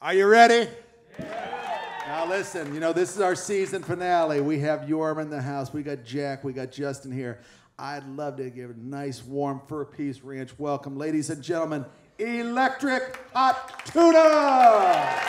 Are you ready? Yeah. Now listen, you know, this is our season finale. We have Yorm in the house. We got Jack. We got Justin here. I'd love to give a nice, warm, four-piece ranch welcome. Ladies and gentlemen, Electric Hot Tuna!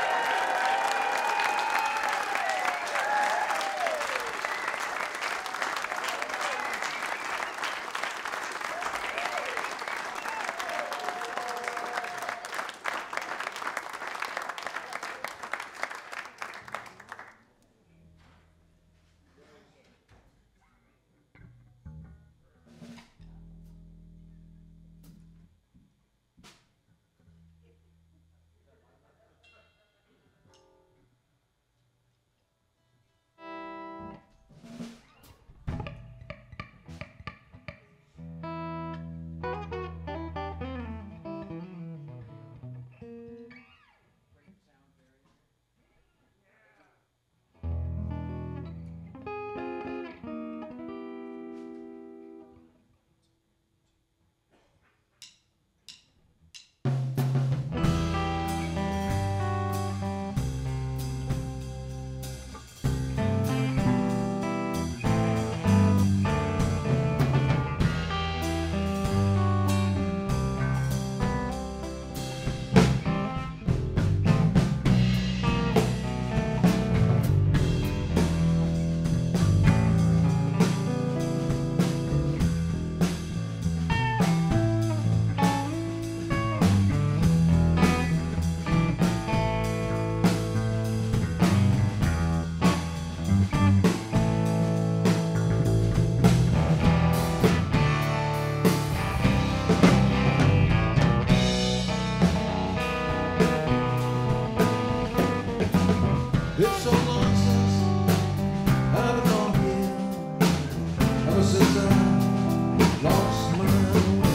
It's so long since I've been on here, ever since I lost my way.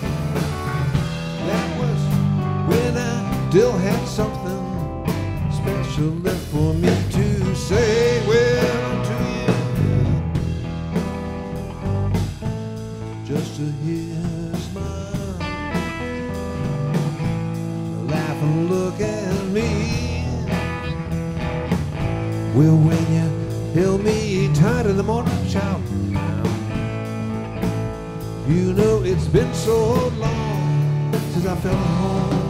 That was when I still had something special left for me to say well to you. Just to hear her smile, laugh and look at me. Well, when you held me tight in the morning, child, you know it's been so long since I felt at home.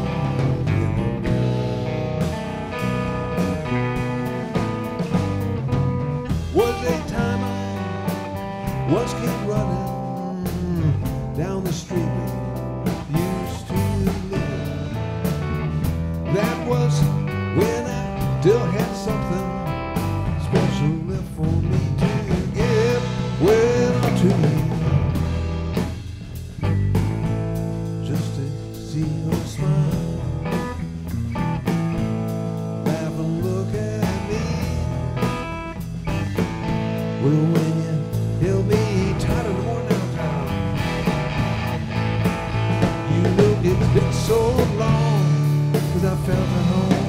Was a time I once came running down the street we used to live. That was when I still had something special left for me to give well to you. Just to see her smile, laugh and look at me. Well, when you held me tight in the morning time, you know it's been so long since I felt at home.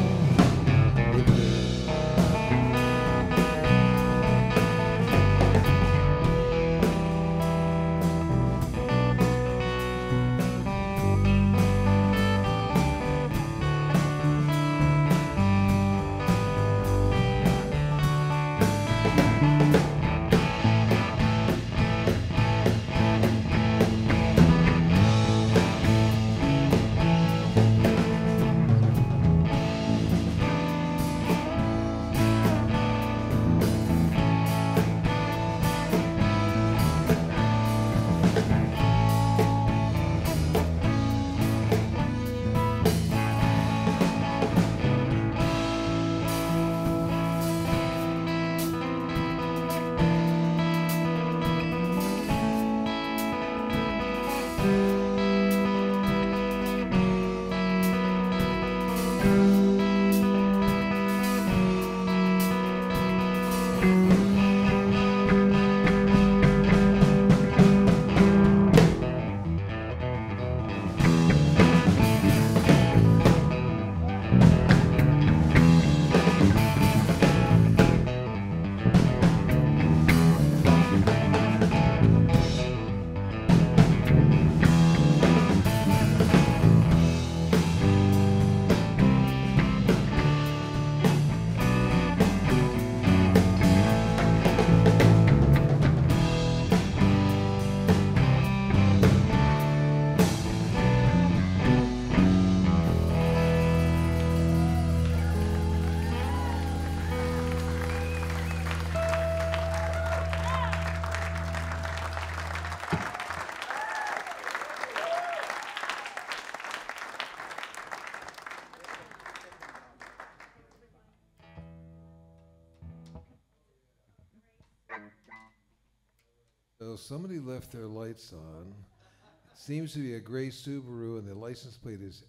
Well, somebody left their lights on. It seems to be a gray Subaru, and the license plate is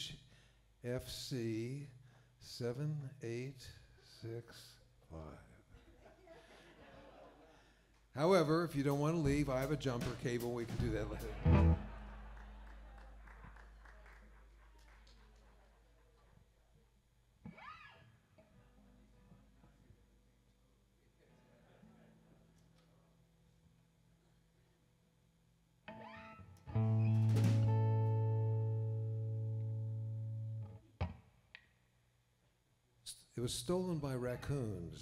HFC 7865. However, if you don't want to leave, I have a jumper cable. We can do that later. It was stolen by raccoons.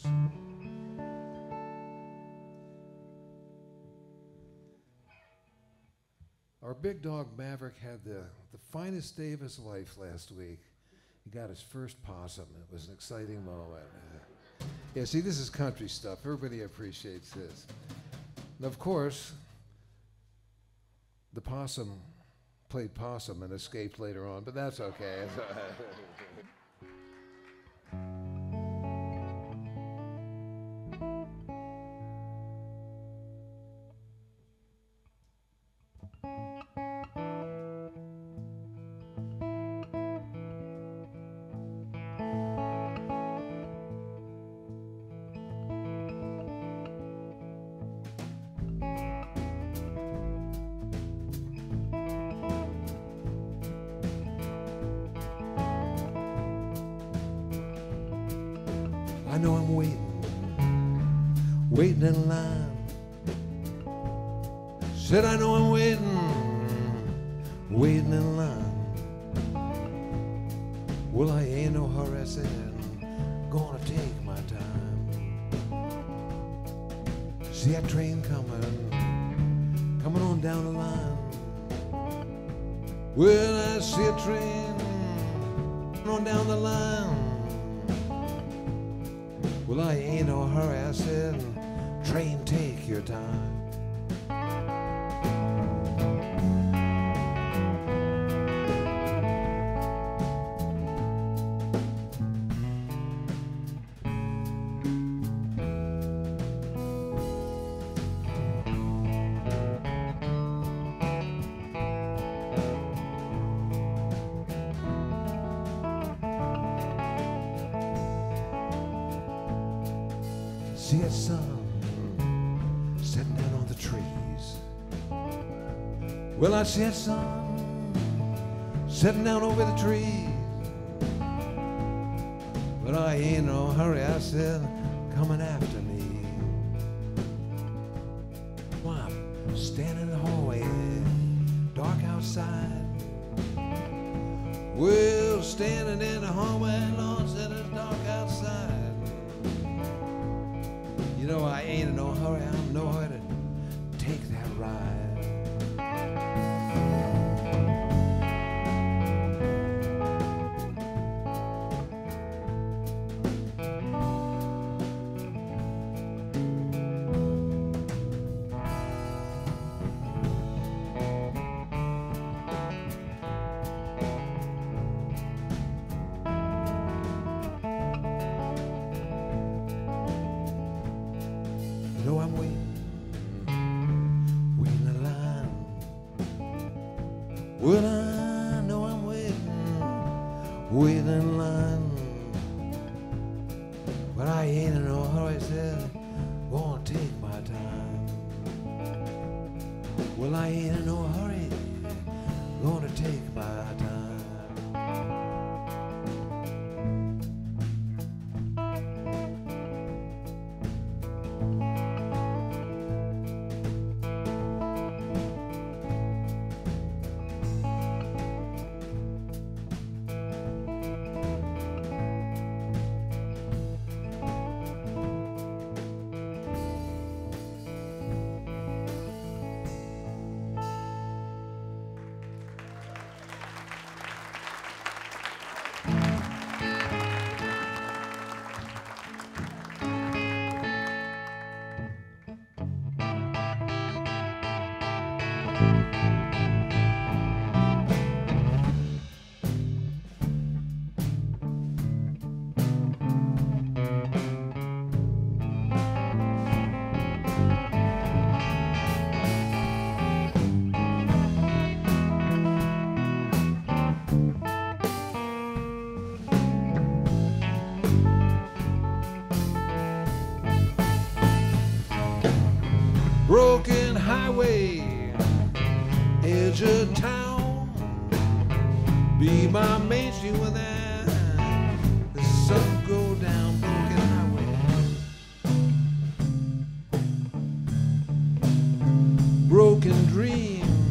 Our big dog Maverick had the finest day of his life last week. He got his first possum. It was an exciting moment. Yeah, see, this is country stuff. Everybody appreciates this. And of course, the possum played possum and escaped later on, but that's okay. I know I'm waiting in line. Said I know I'm waiting in line. Well, I ain't no hurry, I said, gonna take my time. See that train coming on down the line. Well, I see a train on down the line. Well, I ain't no hurry, I said, train, take your time. See that sun setting down on the trees. Well, I see that sun setting down over the trees. But I ain't no hurry, I said, coming after me. Well, I'm standing in the hallway, dark outside. Well, standing in the hallway, Lord said it's dark outside. You know, I ain't in no hurry, I'm in no hurry to take that ride. know I'm waiting in line. Well, I know I'm waiting in line. But I ain't in no hurry, said, gonna take my time. Well, I ain't in no hurry, gonna take my time. Broken highway, edge of town, be my main street when the sun go down. Broken highway, broken dream.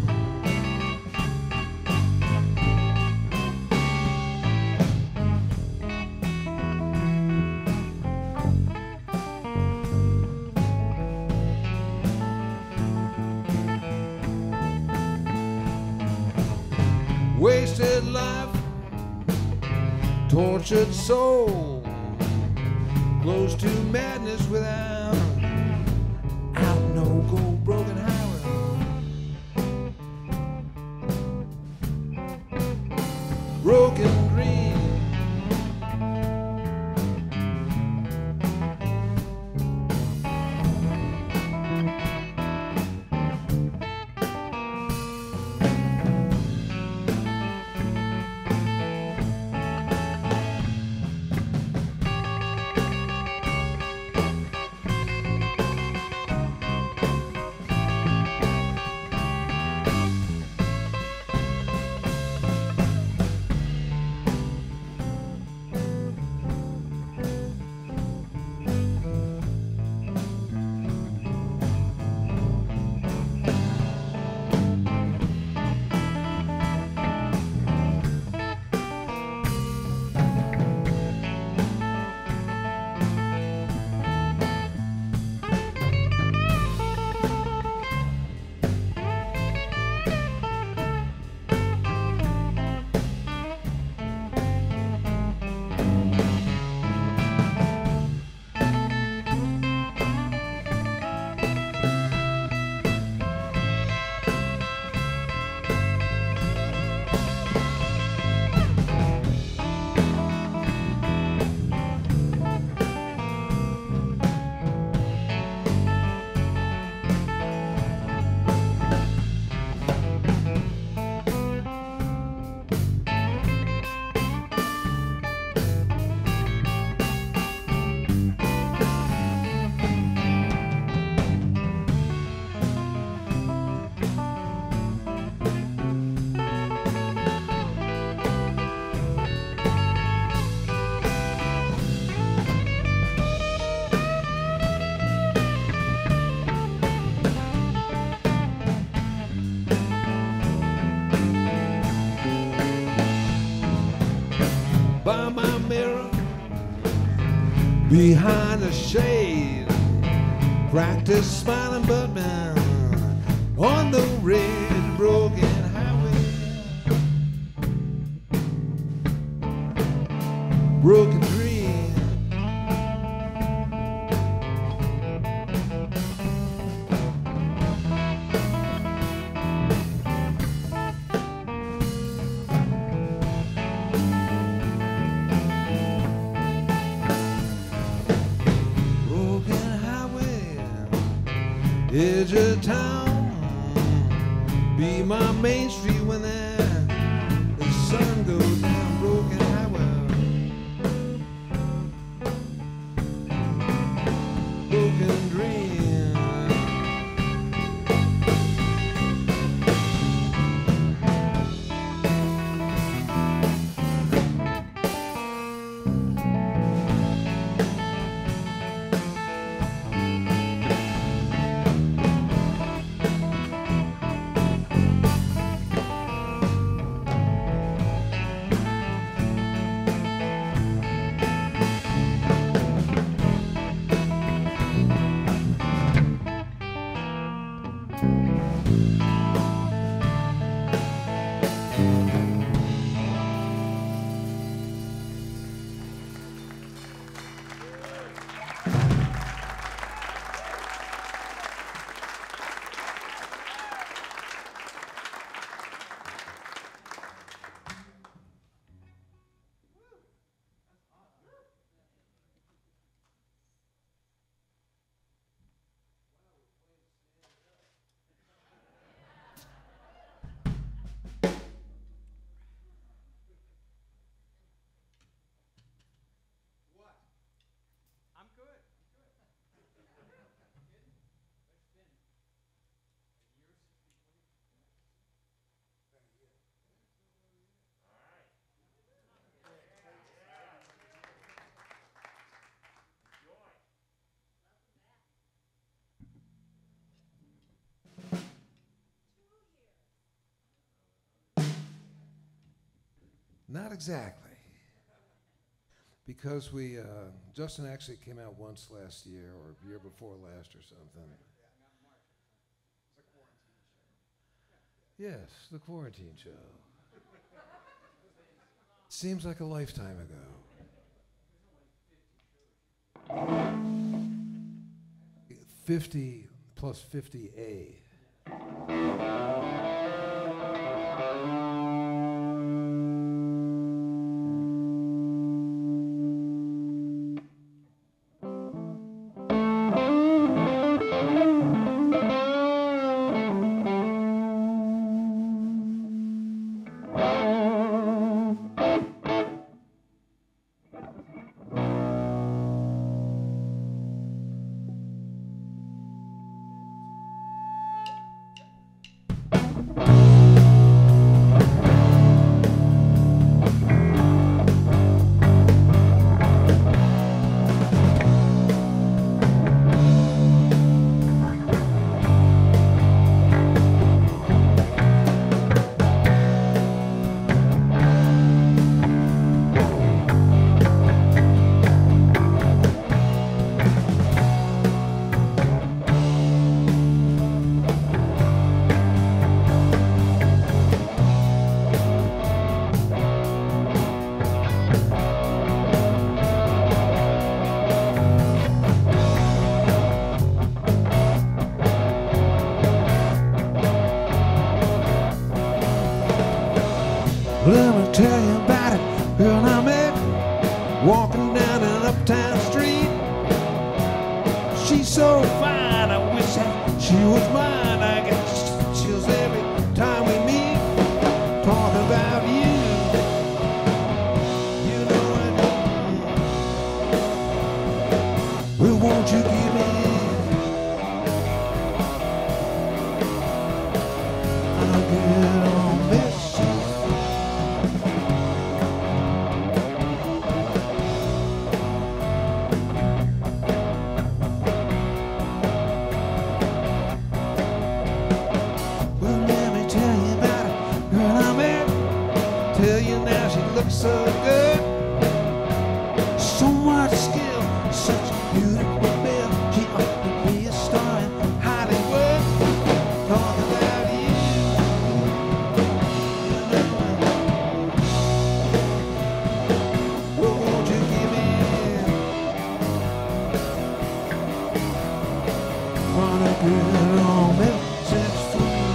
Wasted life, tortured soul, close to madness without out no go. Broken highway, broken dream. By my mirror, behind the shade, practice smiling, but man, on the red broken highway, broken dream. Edge of town, be my main street when the sun goes down. Broken highway, broken dream. Not exactly. Because Justin actually came out once last year or year before last or something. Yes, the quarantine show. Seems like a lifetime ago. 50 plus 50A. Let me tell you about it, girl I met walking down an uptown street. She's so fine, I wish that she was mine. I get chills every time we meet. Talk about you, you know I do. Well, won't you give me a good old message? So good, so much skill, such a beautiful bill. She ought to be a star in Hollywood. Talk about you, well, won't you give me one a good old message for you?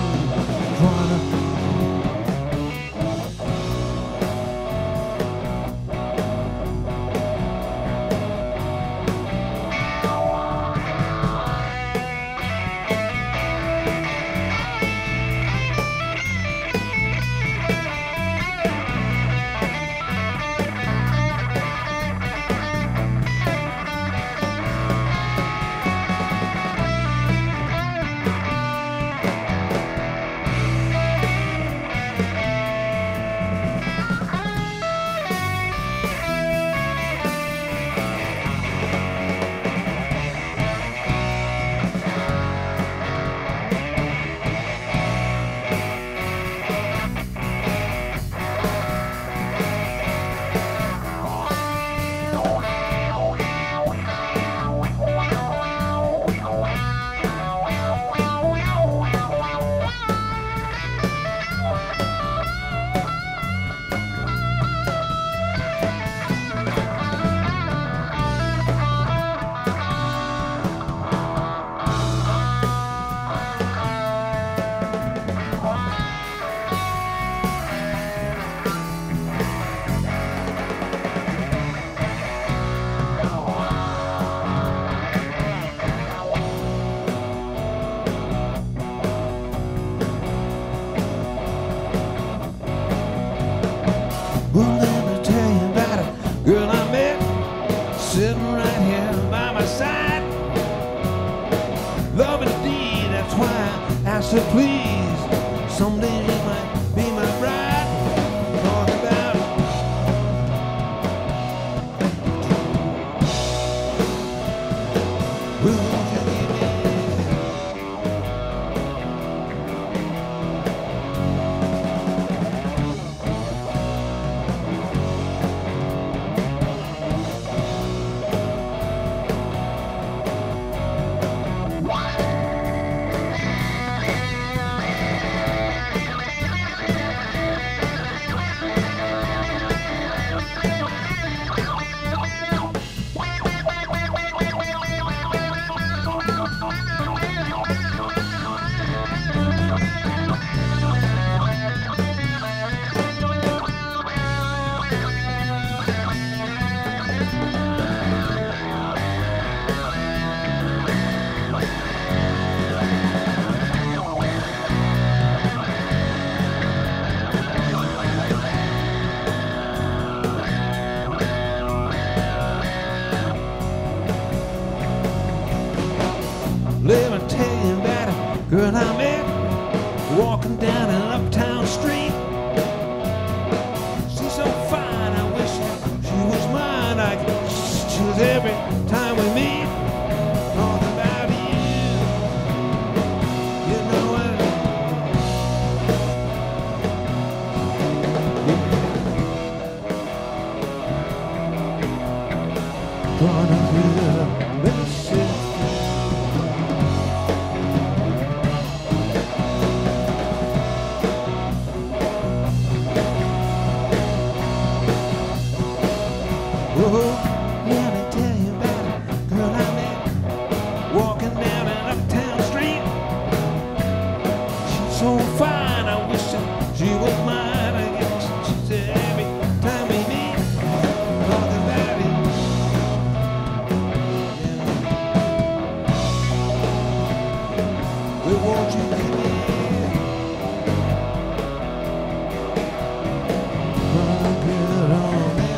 Well, let me tell you about it, girl I met sitting right here by my side. Love indeed, that's why I asked her please. Someday you might be my bride. Talk about it. Well, won't you give me Let me tell you about a girl I met walking down an uptown street. She's so fine, I wish she was mine. I guess she was every time we meet. Talking about you know what? Gonna be Mississippi. Oh, let me tell you about a girl I met walking down an uptown street. She's so fine, I wish that she was mine. I guess she's every time we meet. Talking about it. Yeah. We want you to be gonna get on this.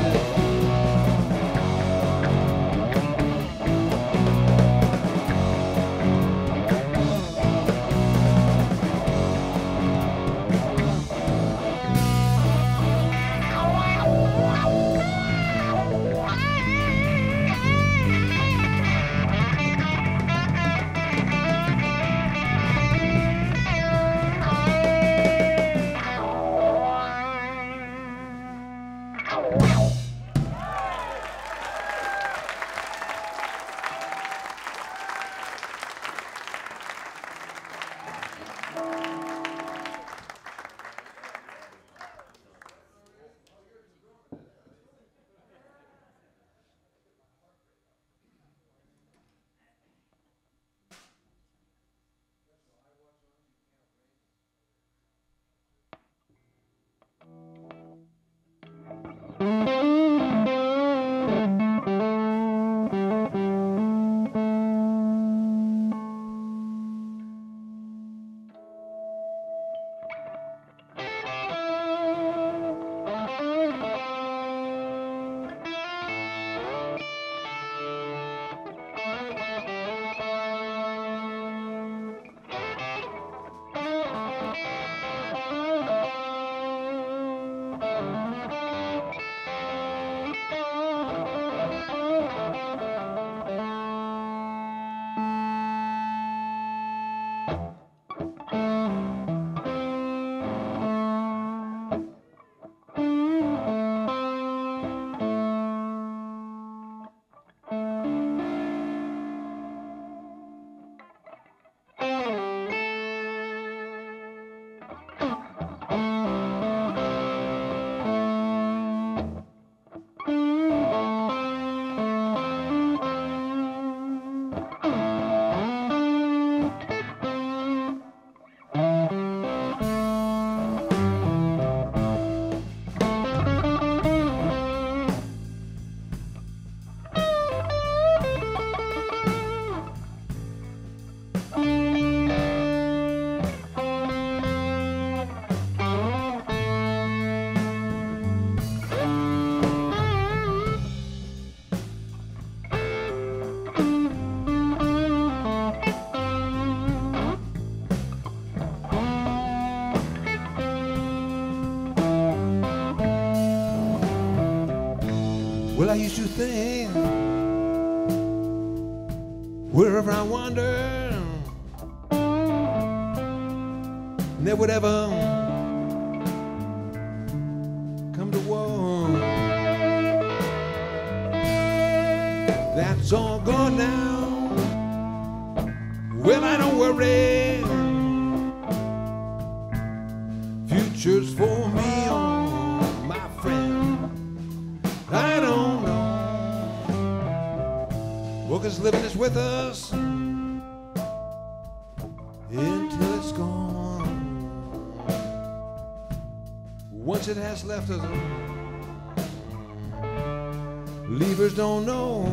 Well, I used to think wherever I wander, never would ever come to war. That's all gone now. Well, I don't worry. Future's for me, oh, my friend. I don't know. Workers living is with us until it's gone. Once it has left us, leavers don't know.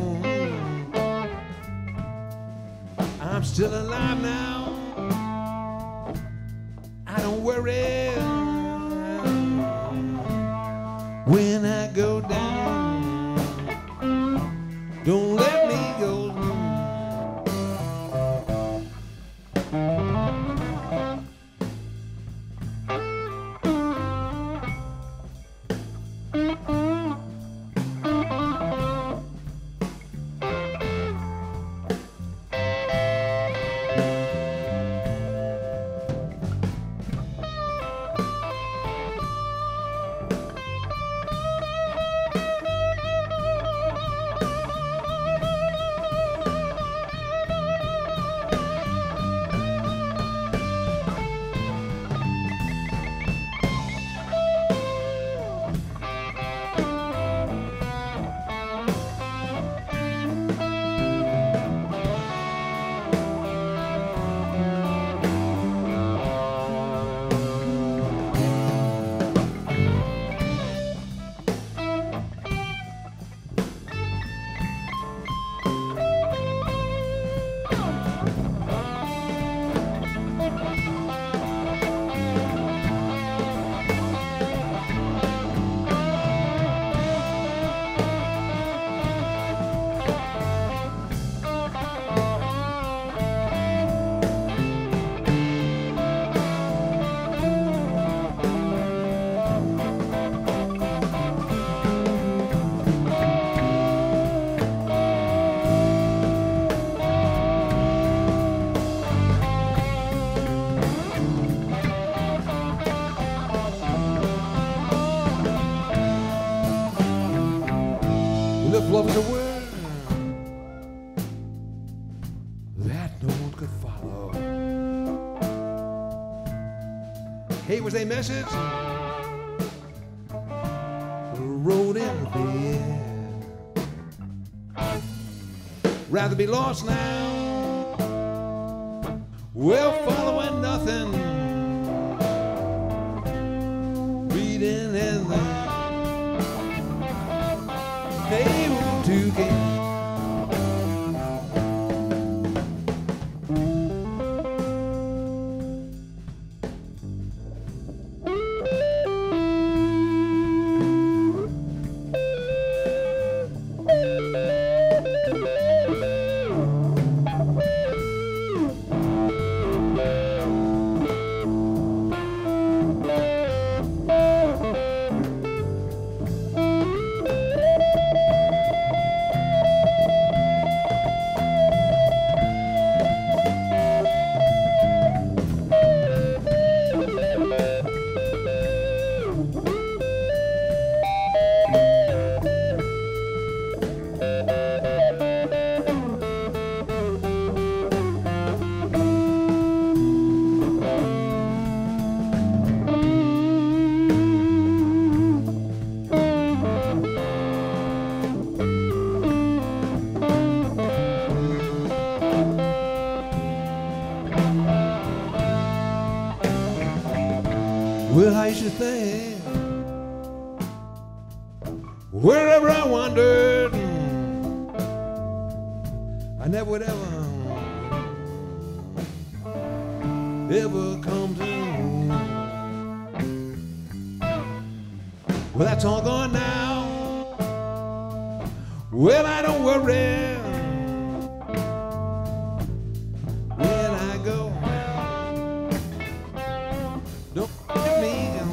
I'm still alive now. I don't worry when I go down. Don't let me go. love is a word that no one could follow. Hate was a message wrote in the air. Rather be lost now, well, following nothing, reading in the name to gain. Well, I used to think, wherever I wandered, I never would ever come to. Well, that's all gone now. Well, I don't worry when I go. Don't let me go.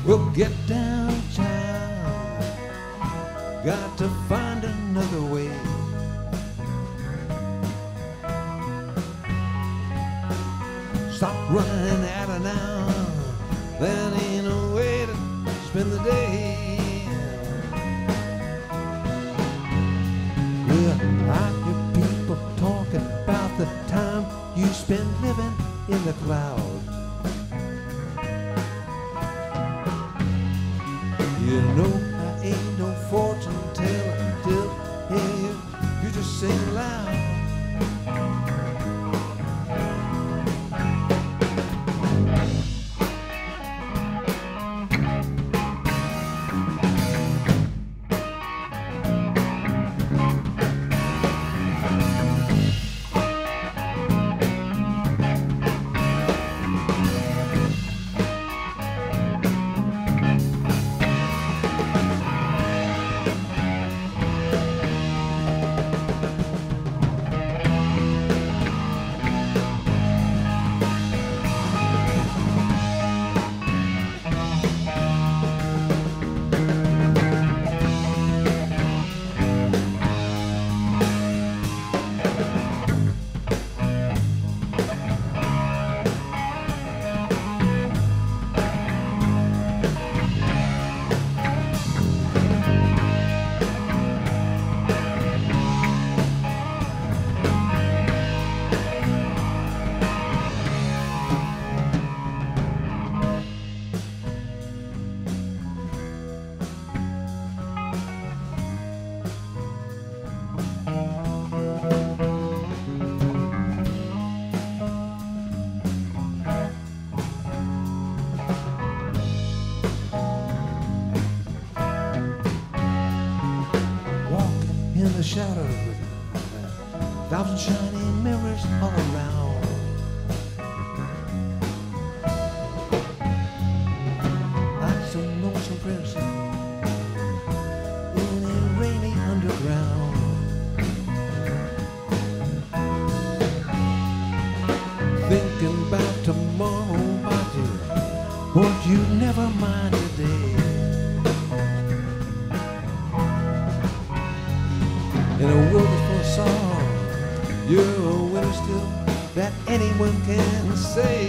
Well, get down, child. Got to find another way. Stop running out of now. That ain't no way to spend the day. Well, I hear people talking about the time you spend living in the clouds. You know I ain't no fortune teller till you just sing loud. In the shadows with 1,000 shiny mirrors all around. Like some lonesome person in a rainy underground. Thinking about tomorrow, my dear, won't you never mind today? In a world that's full of song, you're a winner still that anyone can say.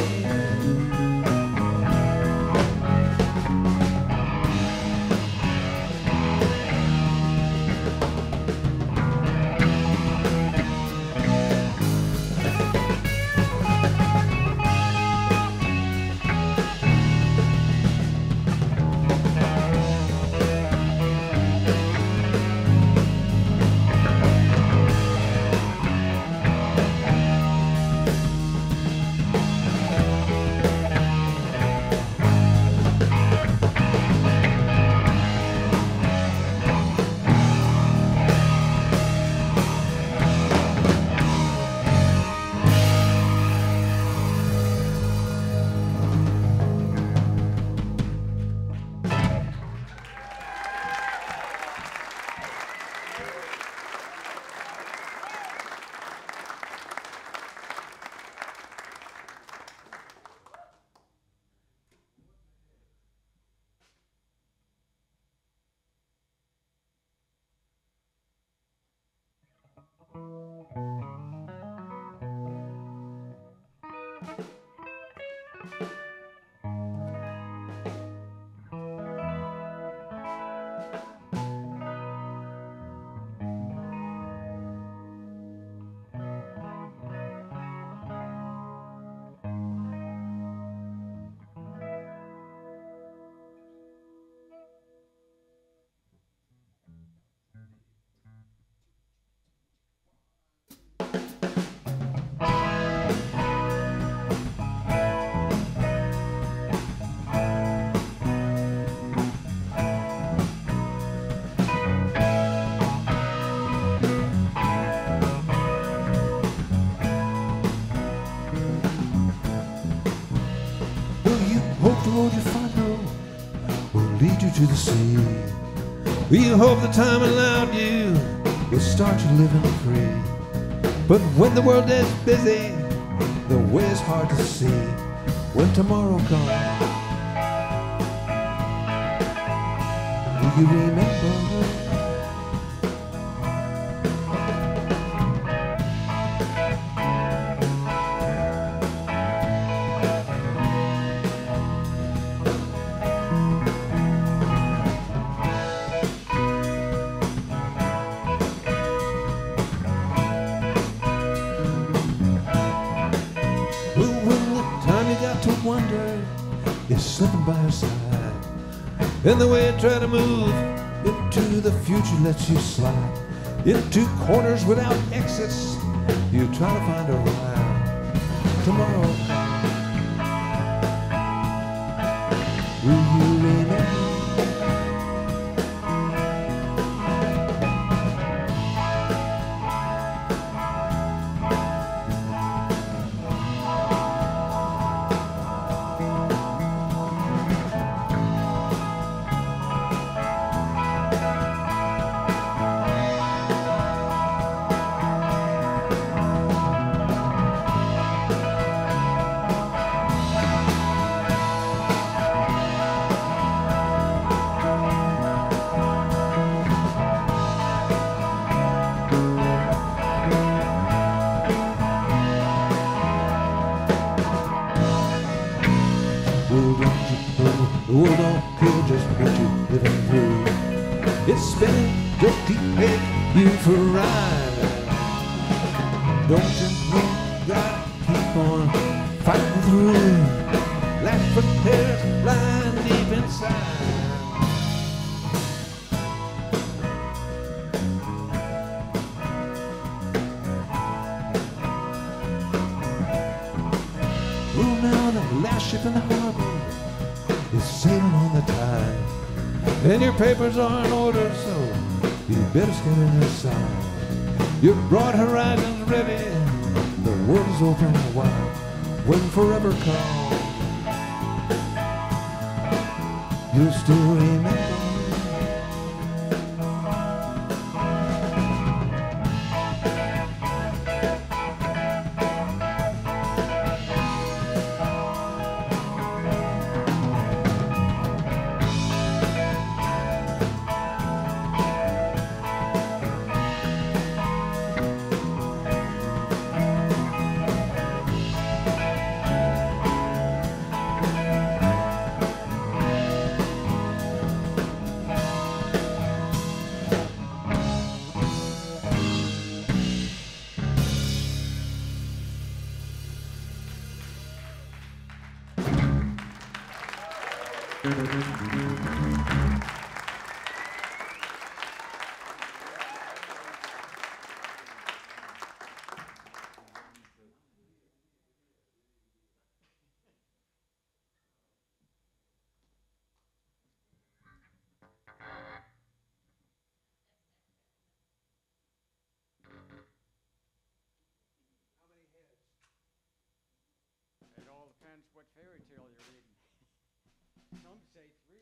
road you follow will lead you to the sea. You hope the time allowed you will start you living free. But when the world is busy, the way is hard to see. When tomorrow comes, Do you remember? Well, when the time you got to wonder is slipping by your side, and the way you try to move into the future lets you slide into corners without exits. You try to find a ride tomorrow. Will you remember? The world don't care just what you're living through. It's spinning, don't take you for a ride. Don't you know you gotta keep on fighting through? Life prepares lying deep inside. Well, now the last ship in the harbor is sailing on the tide, and your papers are in order, so you better get inside. Your broad horizons ready, the world is open wide. When forever comes, you'll still remember. It all depends what fairy tale you're reading. Some say 3.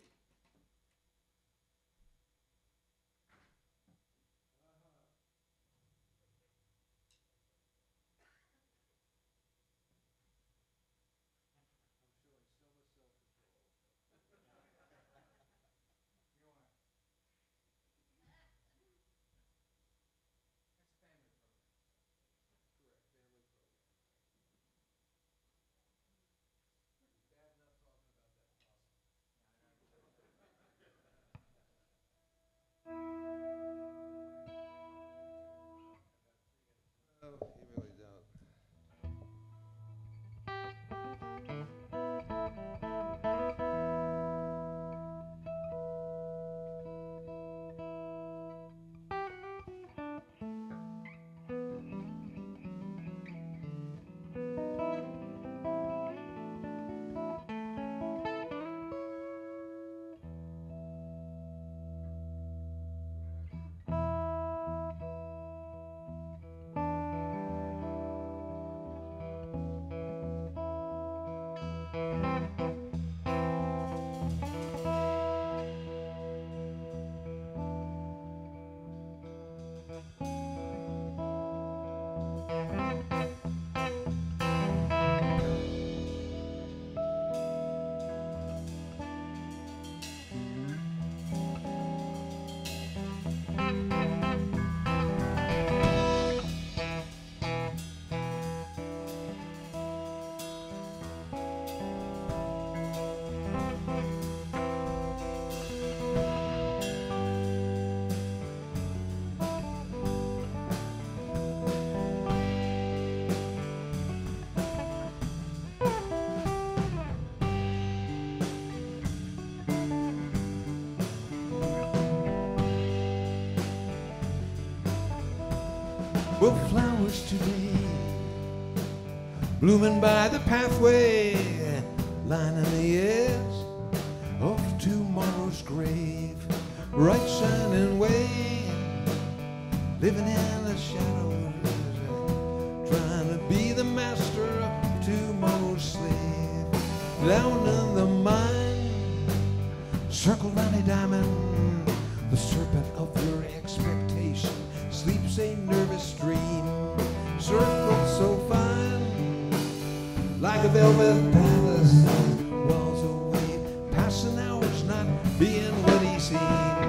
Well, flowers today, blooming by the pathway, lining the edge of tomorrow's grave, right shining way, living in the shadows, trying to be the master of tomorrow's slave. Down in the mine, circle round a diamond, the serpent of your expectation sleeps a nervous dream, circled so fine, like a velvet palace, walls away, passing hours not being what he seen.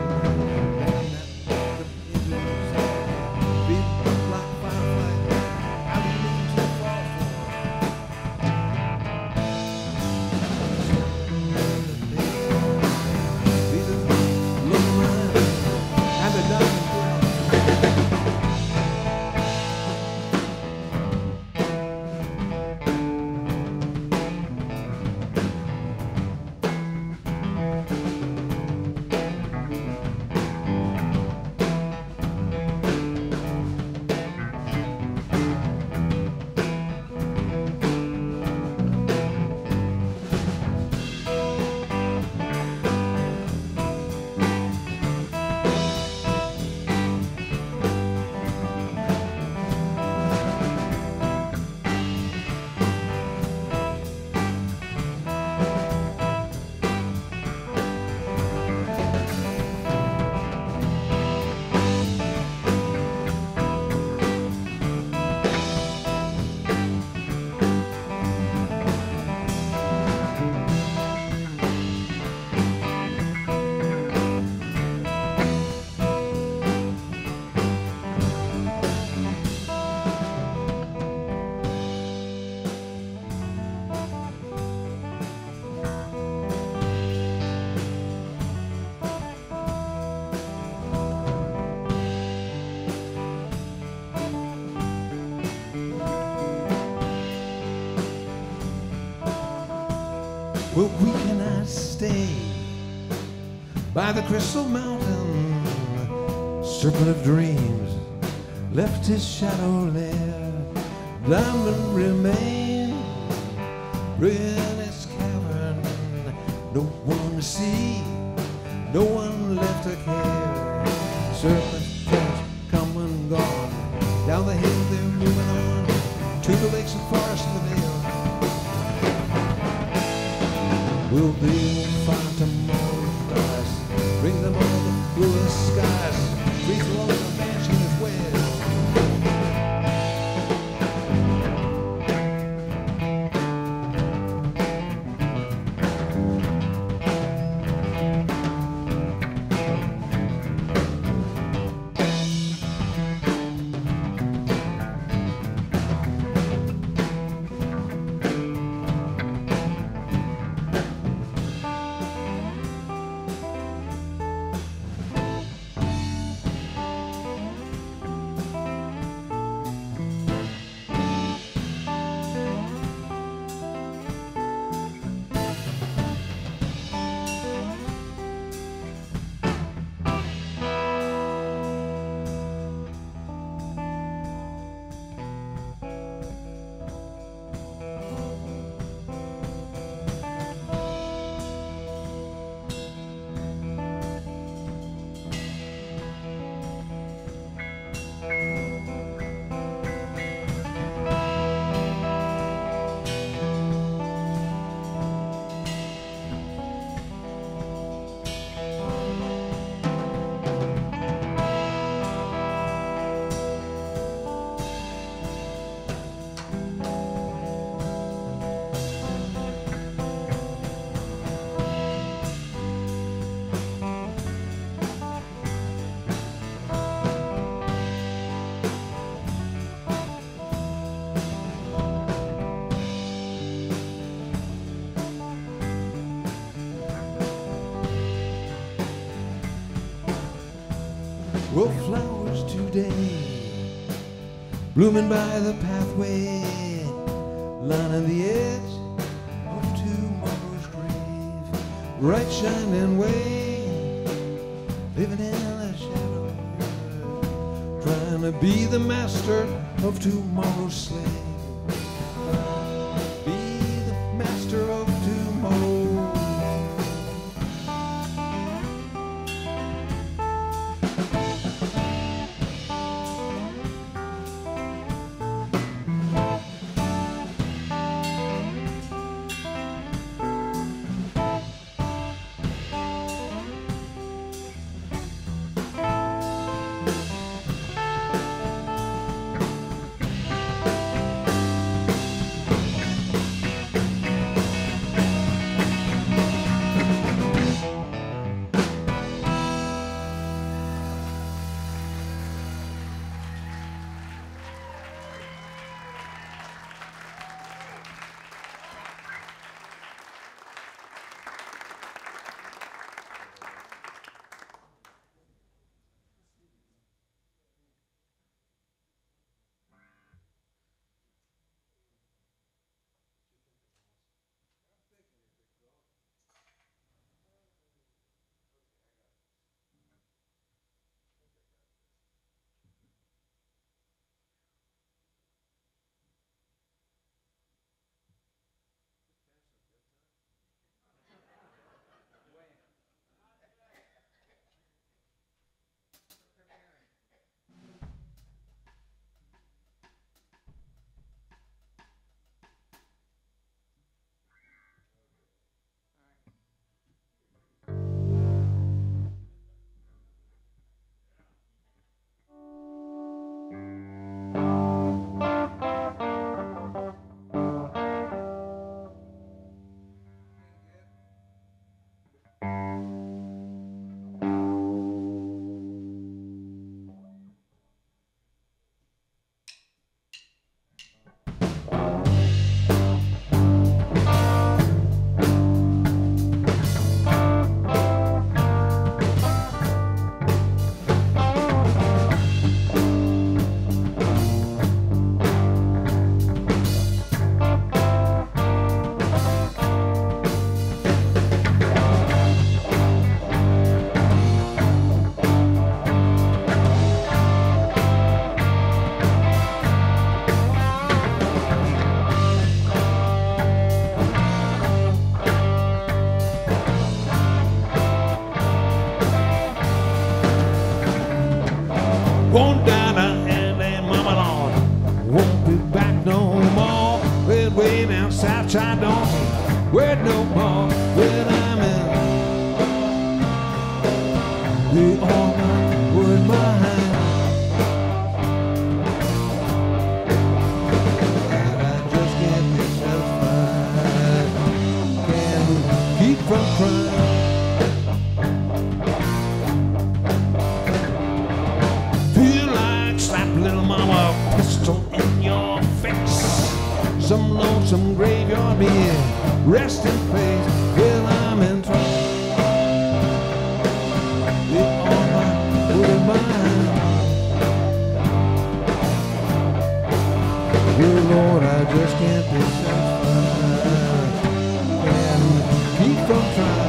Well, we cannot stay by the crystal mountain. Serpent of dreams left his shadow there. Diamond remained in its cavern. No one to see, no one left to care. Serpent just come and gone. Down the hill they're moving on to the lakes and forests of the vale. Will they find tomorrow's stars, bring them all the bluest skies, freeze along the mansion as well. Well, flowers today, blooming by the pathway, lining the edge of tomorrow's grave, right shining way, living in the shadows, trying to be the master of tomorrow's slave. Be the master of tomorrow. Won't die and then mama Lord won't be back no more. Well, way down south side don't wait no more. Well, I'm in the all with my hand. And I just can't be satisfied. Can't keep from crying. Little mama, pistol in your face. Some lonesome graveyard being rest in peace. Well, I'm in trouble. With all my good mind. Well, Lord, I just can't be satisfied. Can't keep from trying.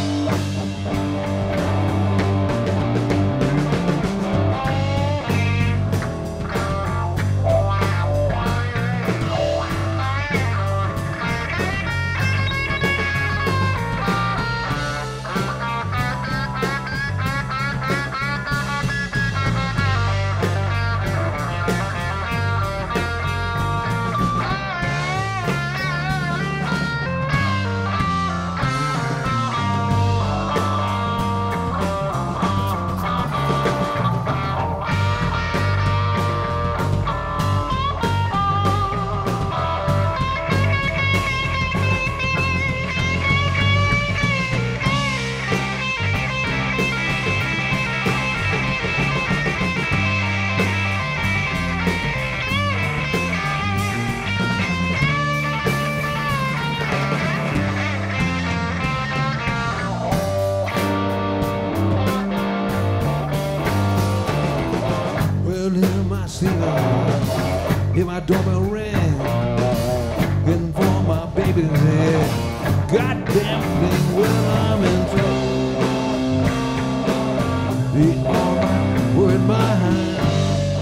Hear my doorbell ring, waiting for my baby's head. Goddamn thing, well, I'm in trouble. The arm were in my hand.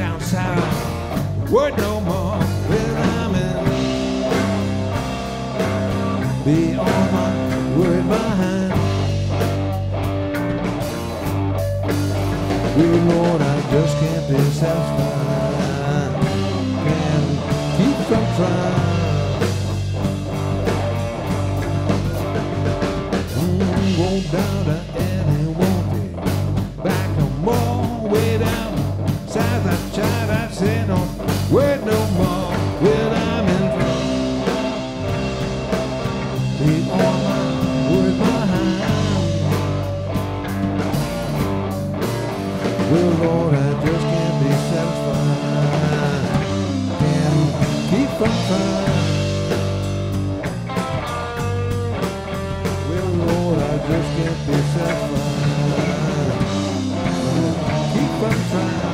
down south. Word no more where I'm in. Be on my word behind. Well, Lord, I just can't be satisfied. Can't keep from trying. Go down to any won't be back no more. Way down south I tried, I said no word no more. Well, I'm in trouble. Be on my word behind. Well, Lord, I just can't be satisfied. Can't keep from trying. Well, Lord, I just can't be satisfied. Keep from trying.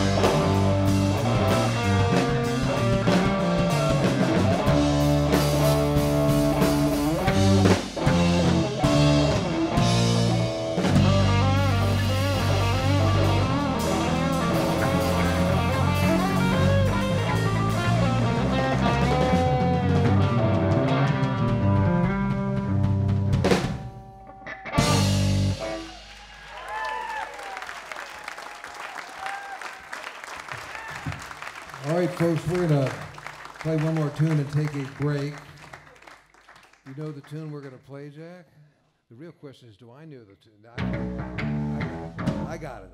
All right, folks, we're going to play one more tune and take a break. You know the tune we're going to play, Jack? The real question is, do I know the tune? I got it.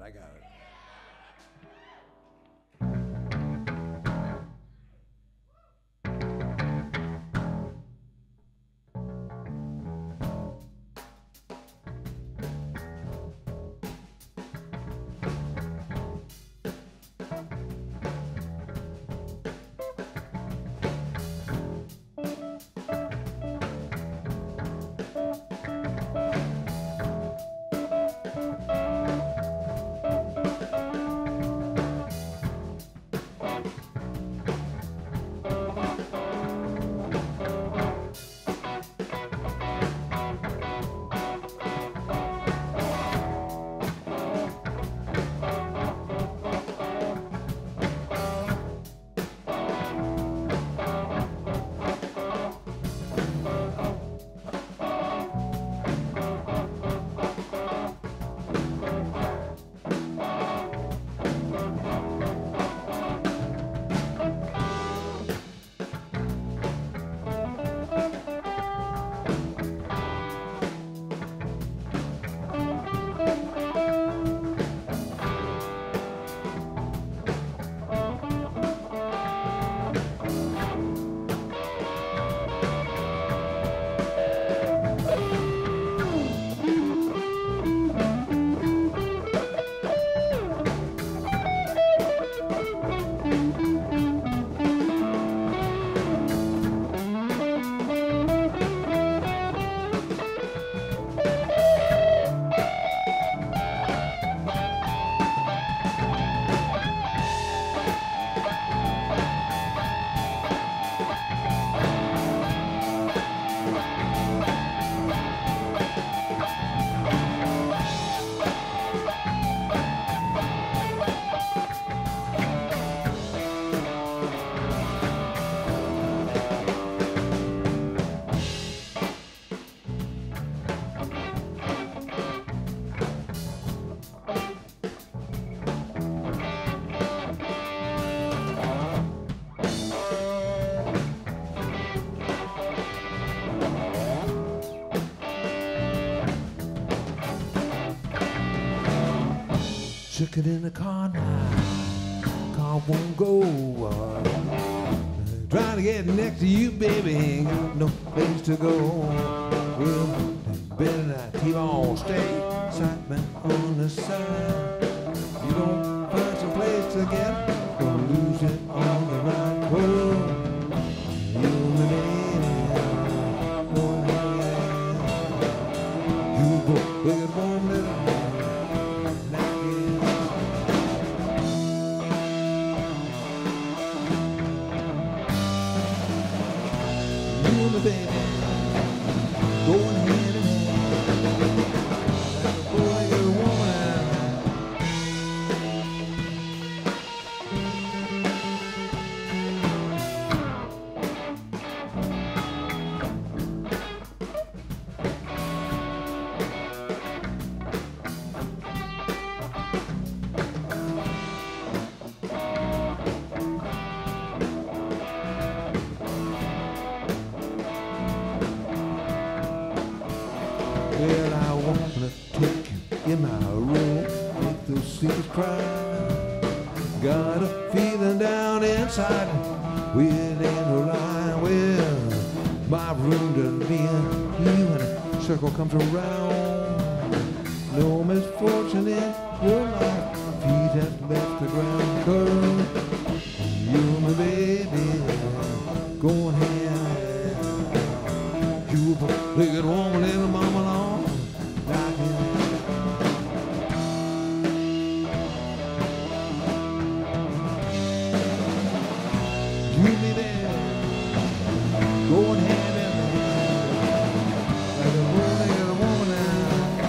Took it in the car now, car won't go. Trying to get next to you, baby, ain't got no place to go. Well, better not keep on staying, excitement on the side. You don't find some place to get, gonna lose it on the right road. You and me, oh yeah. You both look at one little. Baby, going hand in hand, like a boy and a woman. down inside within her line. Well, my room to be in you and a circle comes around. No misfortune in your life, feet have left the ground. 'Cause you, my baby, going hand. You a big woman in a mama long. You be there, going hand in hand, like a woman and a woman now.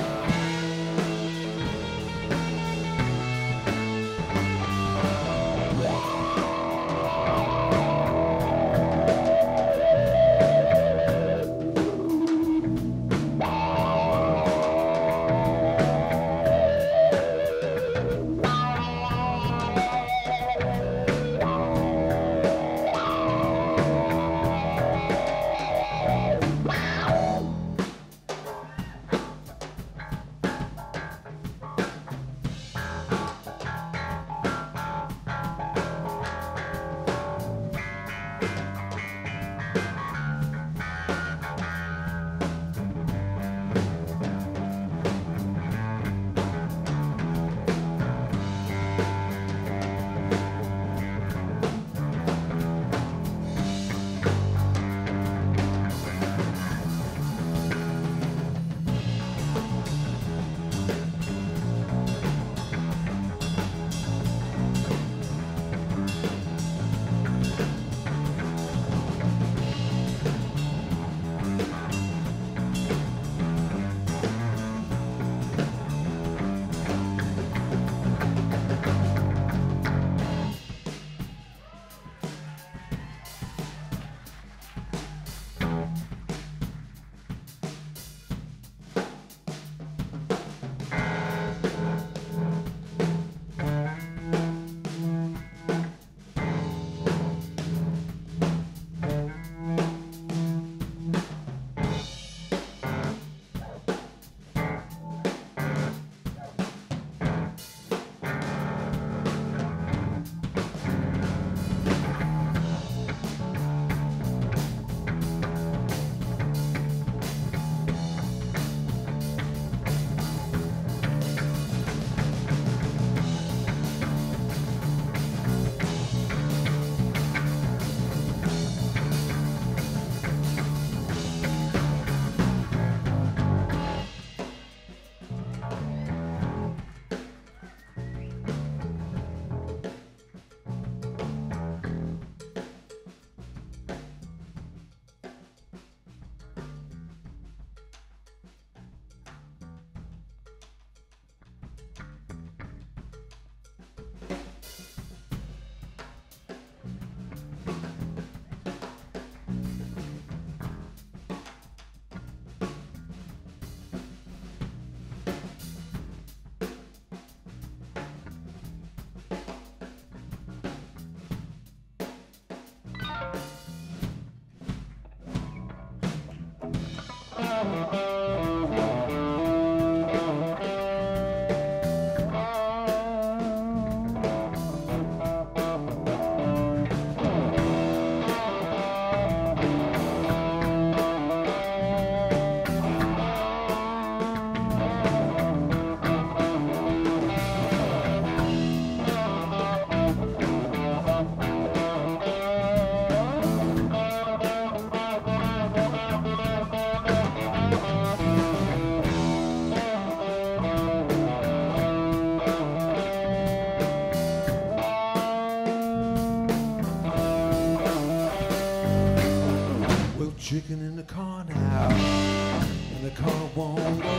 Chicken in the car now, and the car won't go.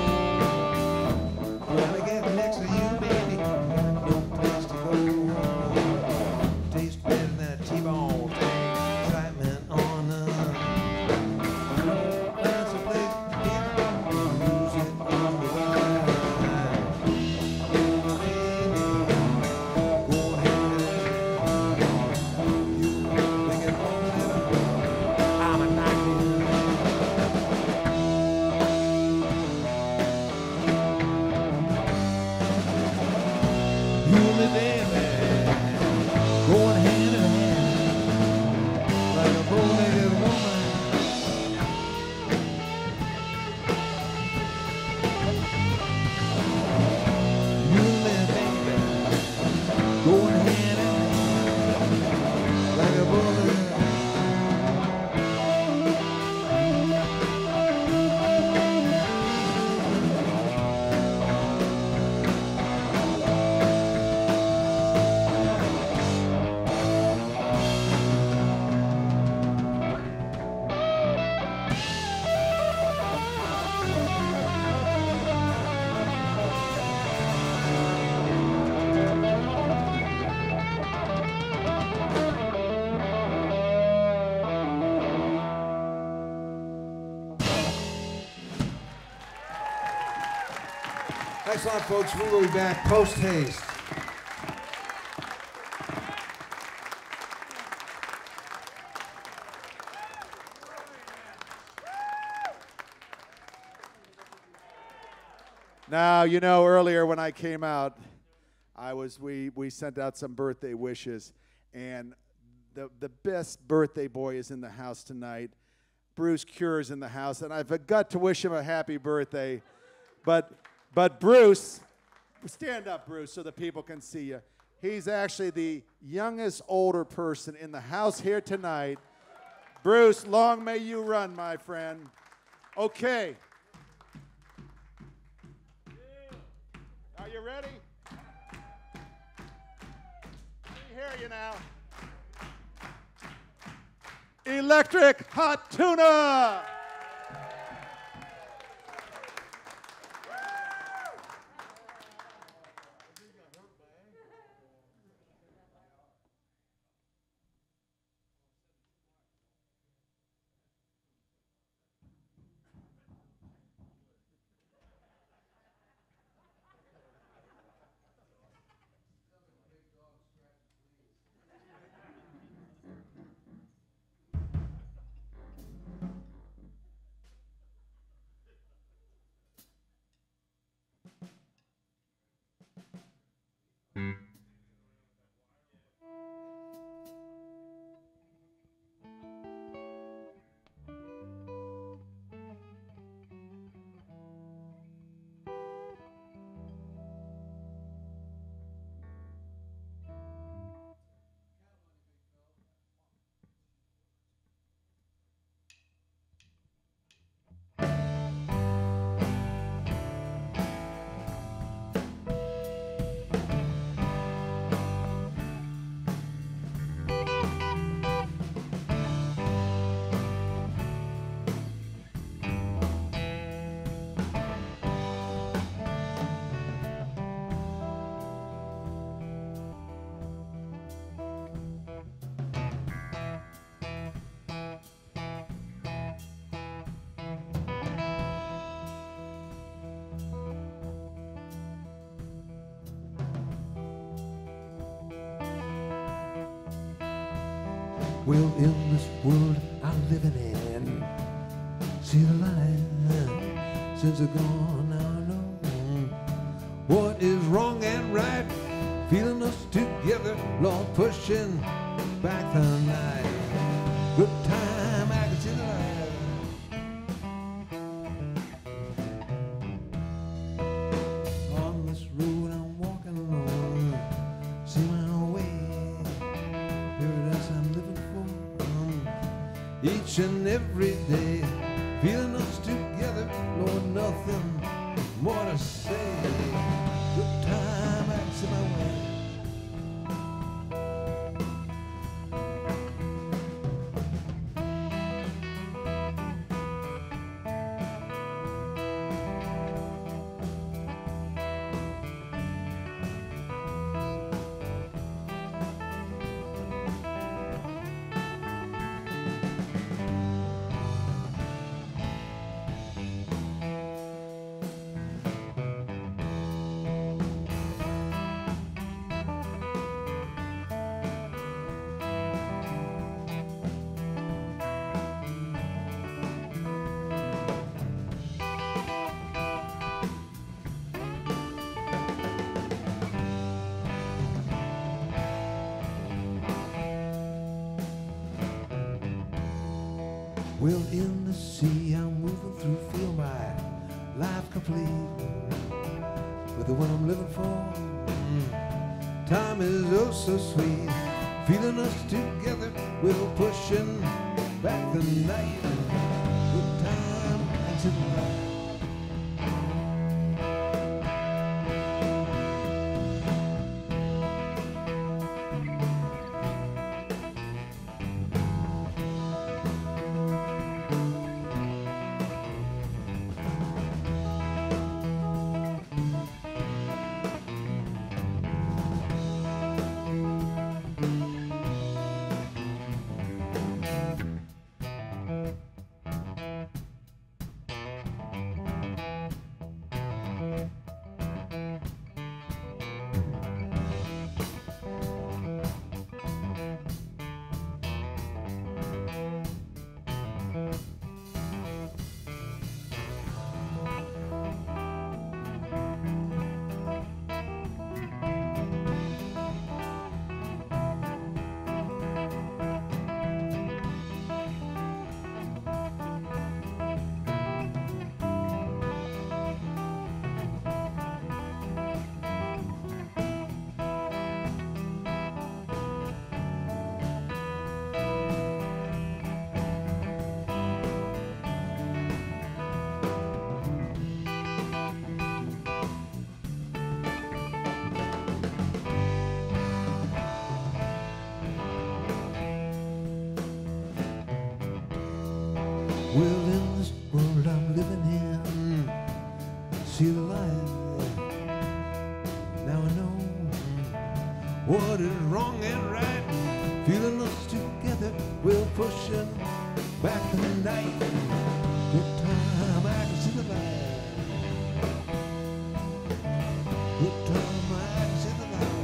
When I get next to you, baby, no place to go. Tastes better than that T-bone steak, excitement on the. That's a place to get music on the ride. Go ahead, you make it on. I'm a night. Thanks a lot, folks. We will be back post haste. Now, you know, earlier when I came out, we sent out some birthday wishes, and the best birthday boy is in the house tonight. Bruce Cure's in the house, and I forgot to wish him a happy birthday. But Bruce, stand up, Bruce, so the people can see you. He's actually the youngest older person in the house here tonight. Bruce, long may you run, my friend. Okay. Are you ready? Let me hear you now. Electric Hot Tuna! Well, in this world I'm living in, see the light since they're gone. I know what is wrong and right, feeling us together, Lord, pushing back the night. Good time, I can see the light. On this road I'm walking along, see my way, paradise I'm living for. Each and every day, feeling us together, Lord, nothing more to say. Good time, I can see my way. Well, in the sea I'm moving through, feel my life complete with the one I'm living for. Time is oh so sweet, feeling us together, we're pushing back the night. Good time and tonight. Well, in this world I'm living in, see the light. Now I know what is wrong and right. Feeling us together, we'll push it back the night. Good time, I can see the light. Good time, I can see the light.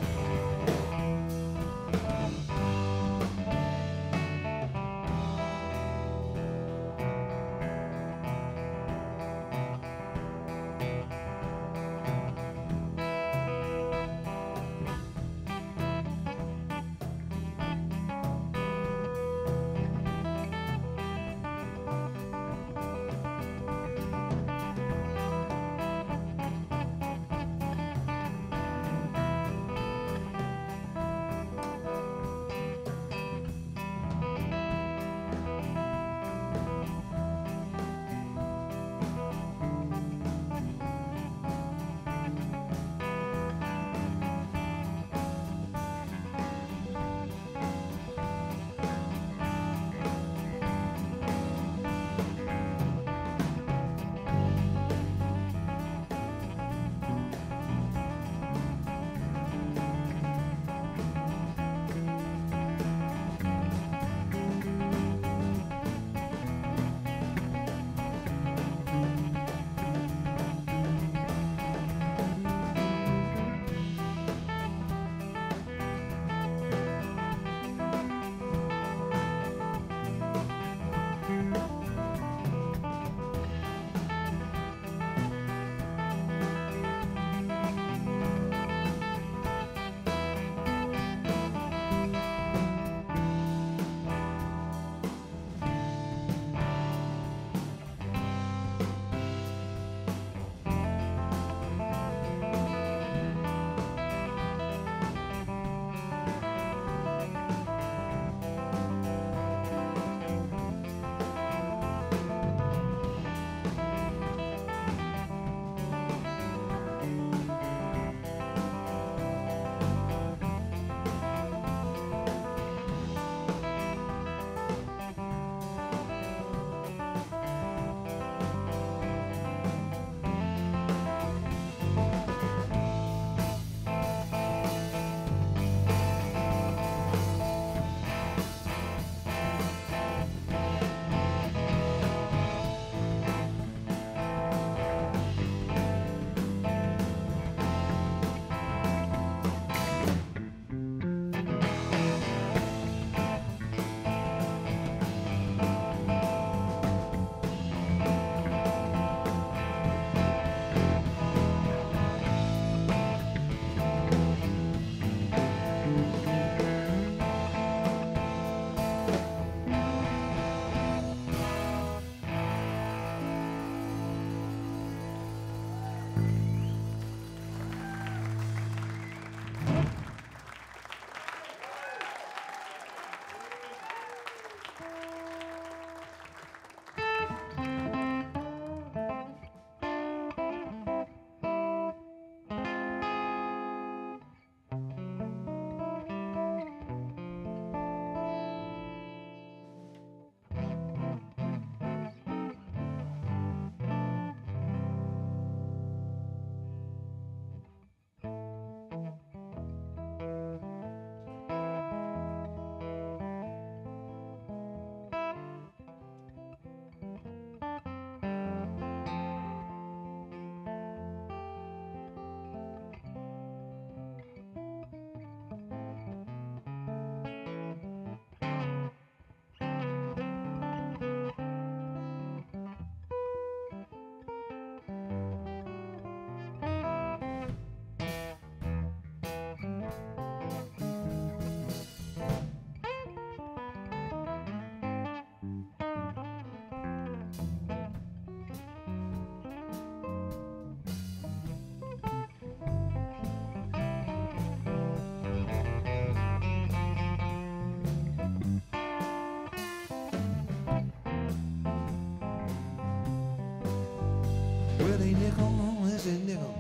Well, a nickel is a nickel,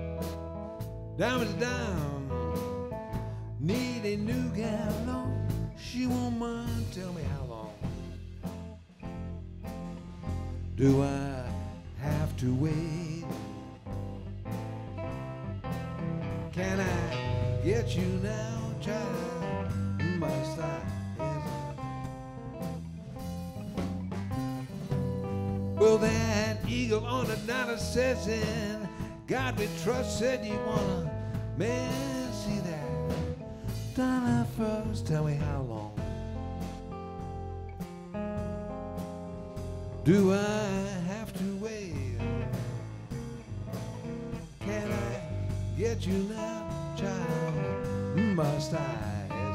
dime is a dime. Need a new gal, Lord, she won't mind. Tell me how long. Do I have to wait? Can I get you now, child? Must I hesitate? Well, that eagle on the dollar says in God we trust said you wanna, man, see that dollar first. Tell me how long do I have to wait? Can I get you now, child? Must I hesitate?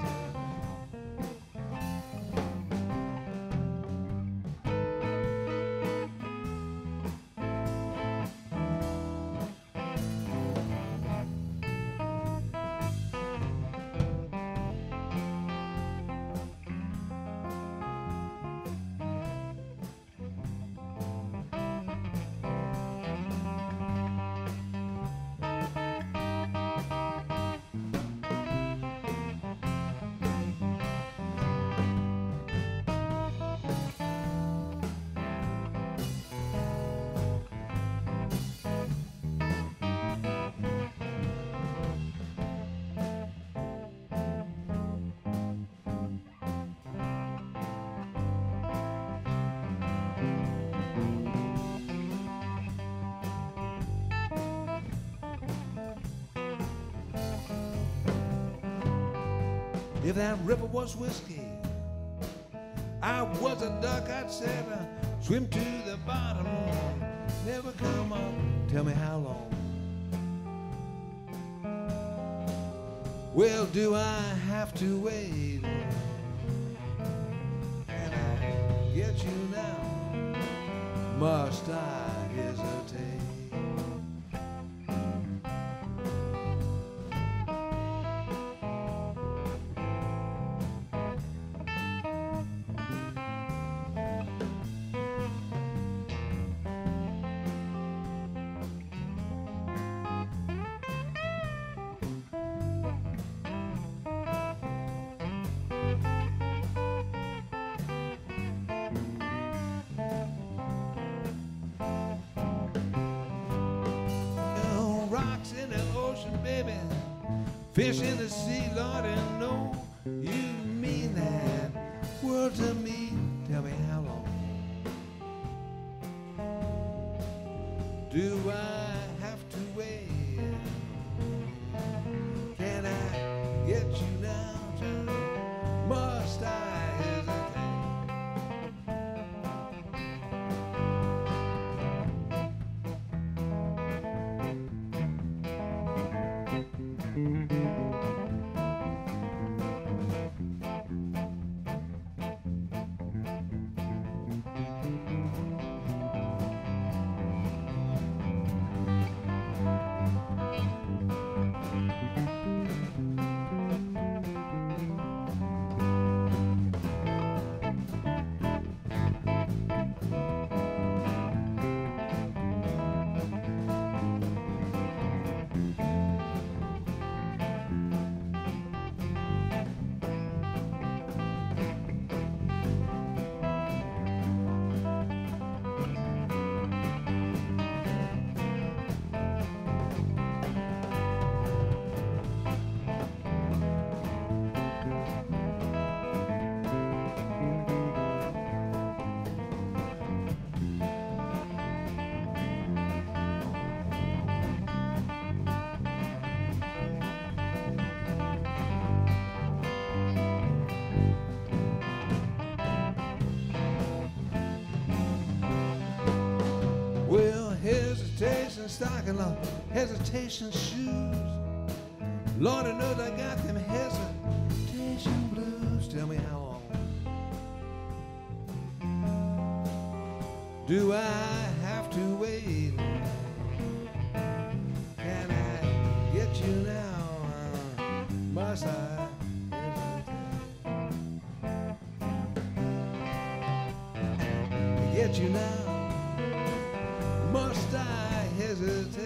If that river was whiskey, I was a duck, I'd said swim to the bottom, never come up. Tell me how long. Well, do I have to wait? Can I get you now? Must I hesitate? Rocks in the ocean, baby, fish in the sea, Lord, and know you mean that word to me. Tell me how long do I have to wait? Can I get you now, John? Must I hesitate? Well, hesitation stocking, Lord, hesitation shoes. Lord, I know I got them hesitation blues. Tell me how long do I have to wait? Can I get you now? Must I hesitate? Get you now? Must I hesitate?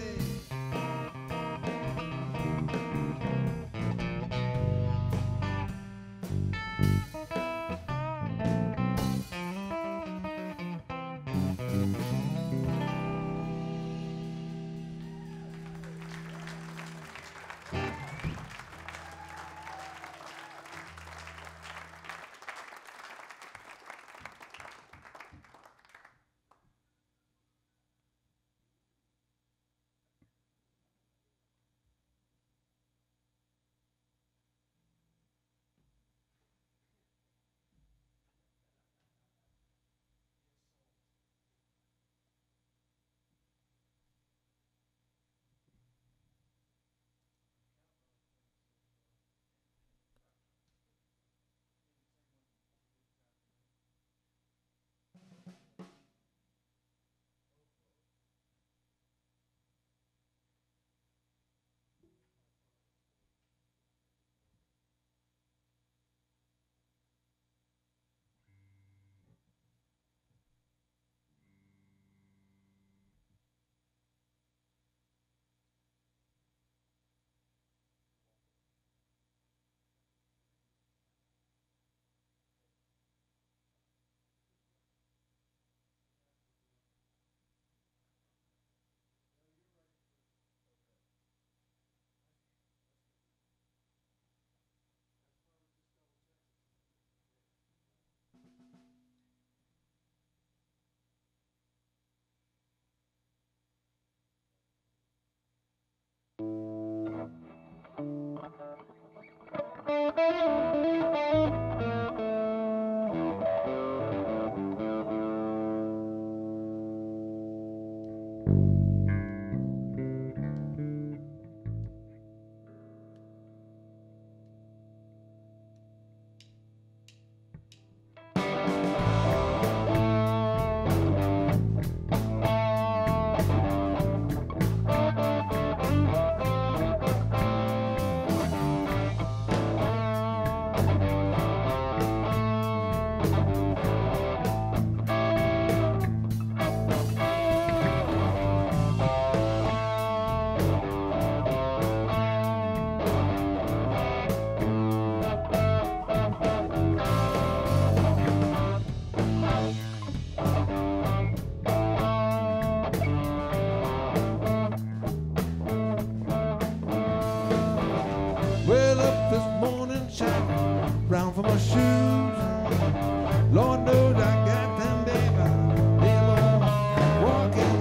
blues. Lord knows I got them, baby. Them old walking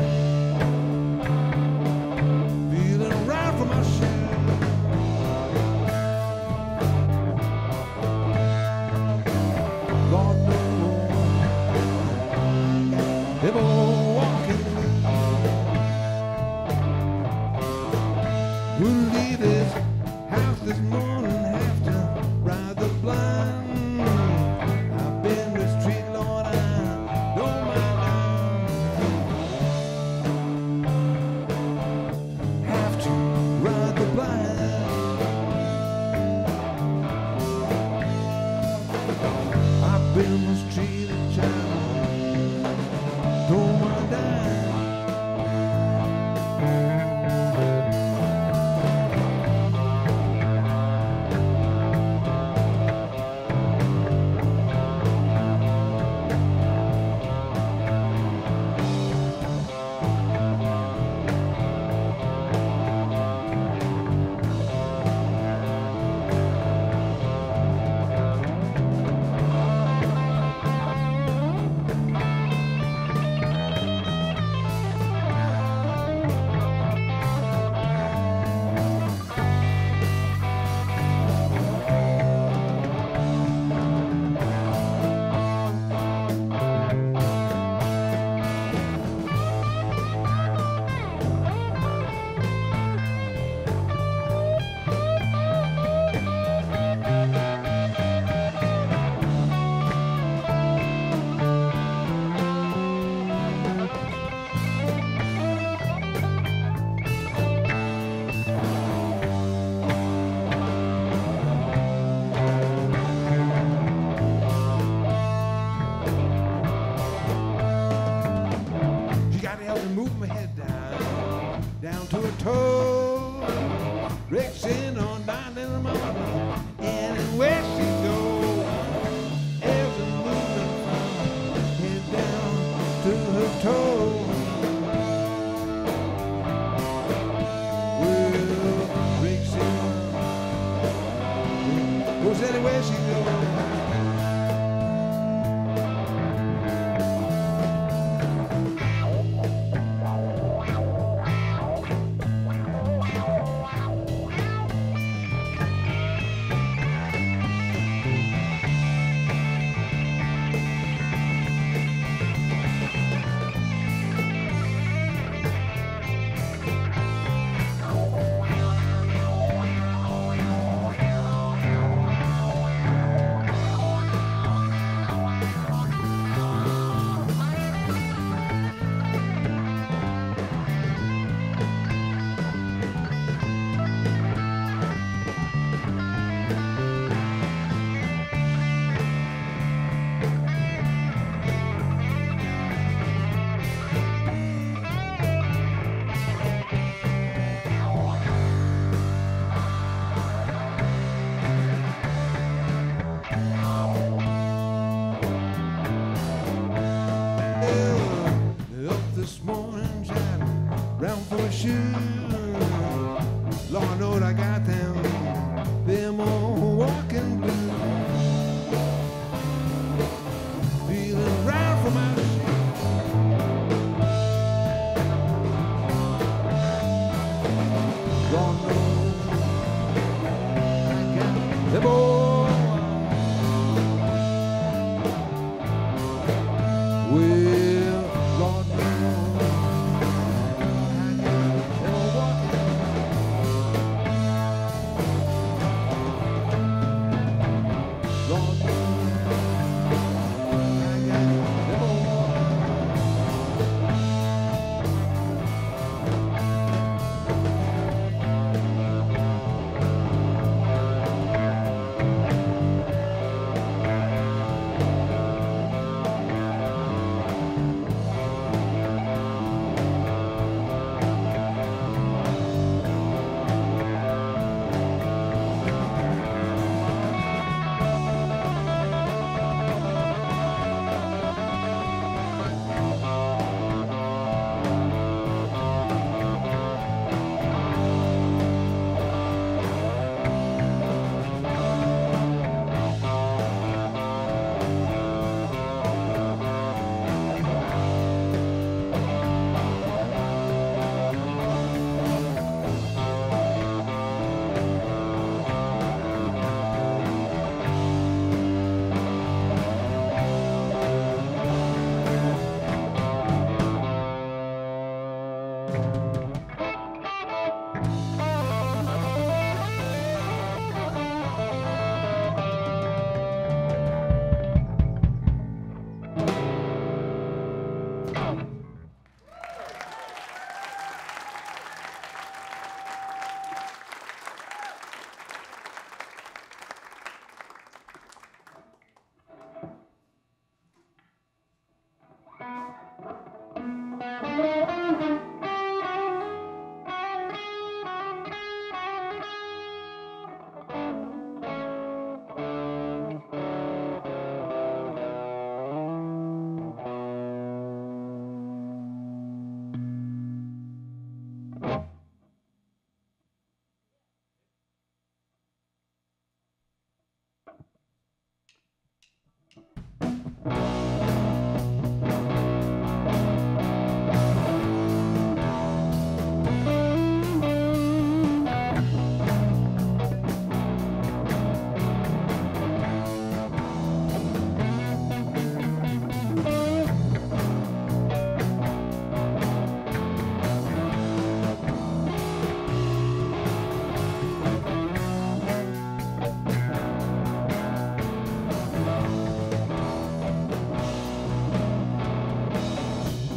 blues. Feeling right from my shoes. Lord knows them old walking blues. We'll leave this house this morning, have to ride the blind. I've been the street, Lord, I don't mind now. Have to ride the blind. I've been the street, child, don't mind dying. You gotta help me move my head down to a toe. Rick's in on down in the morning, and where she goes, every movement from head down to her toe. Well, Rick's in, goes anywhere she goes.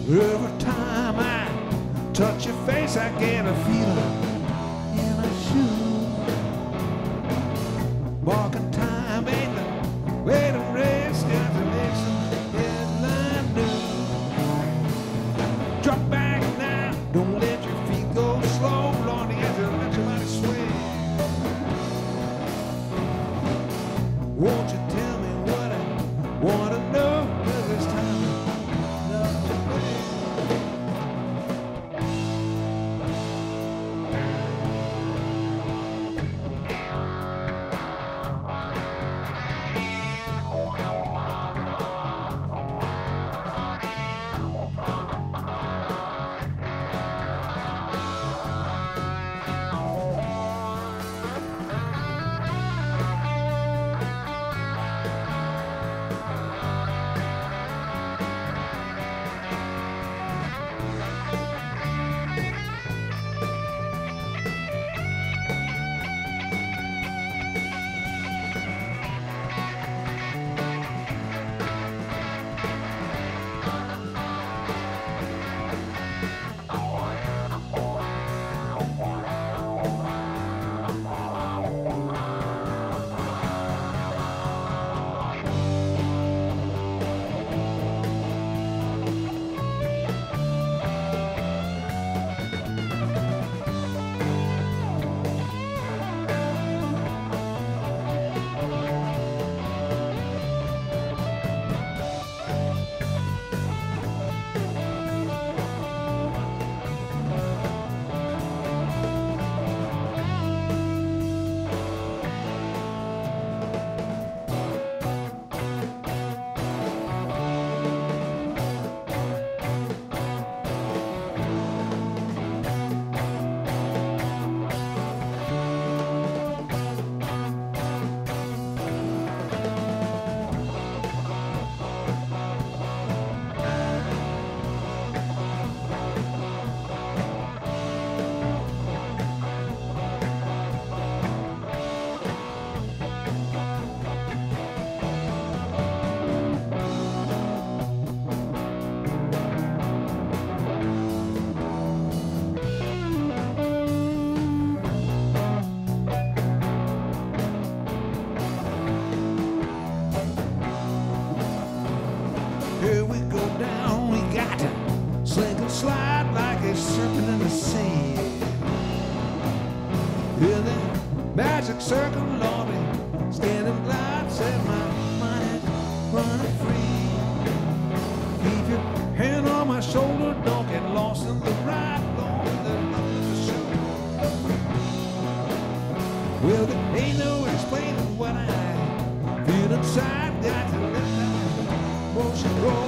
Every time I touch your face, I get a feeling in my shoe. Walking time ain't the way to race, got to make some headline news. Drop back now, don't let your feet go slow. Lordy, as you let your body sway. Won't you tell me what I want to know? 'Cause it's time enough to play. Here we go down, we got to slink and slide like a serpent in the sea. Hear the magic circle, Lordy, stand and glide, set my mind running free. Keep your hand on my shoulder, don't get lost in the ride, Lord, there's nothing to show. Well, there ain't no explaining what I feel inside, got to let that motion roll.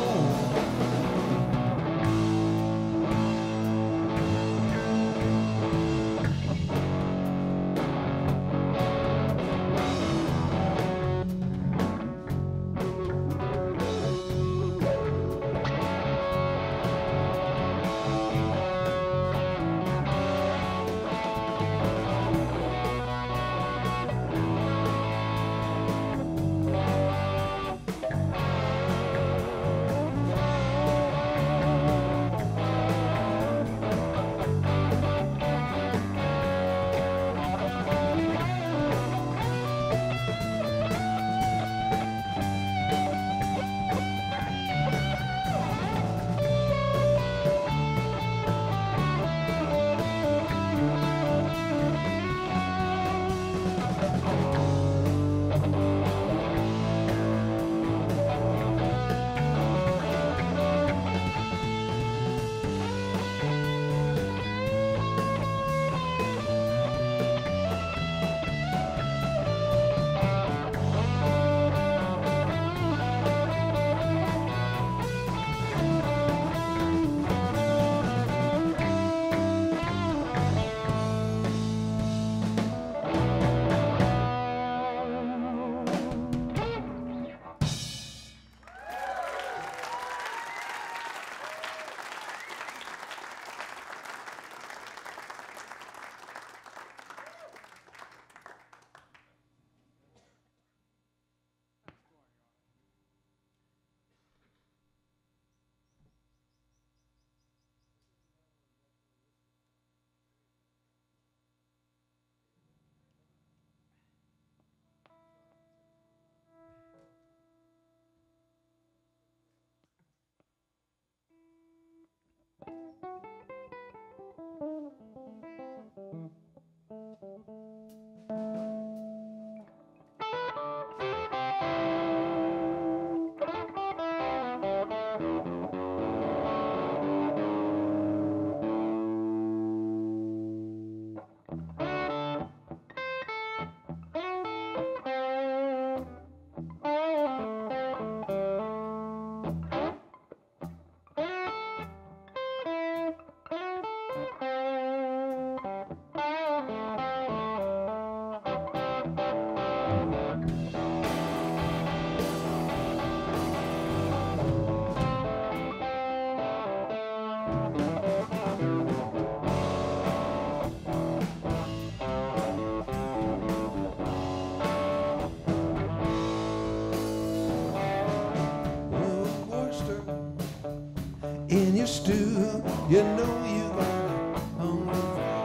In your stew, you know you got a hungry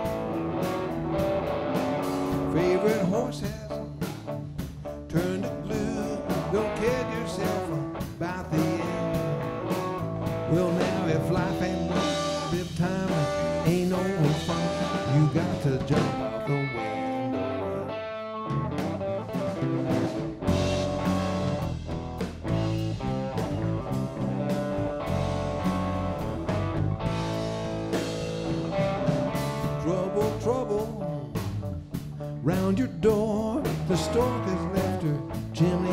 frog. Favorite horse has turned to glue. Don't kid yourself about the end. Well, now if life ain't good, if time ain't no fun, you got to jump out the window. Trouble round your door. The stork has left her chimney.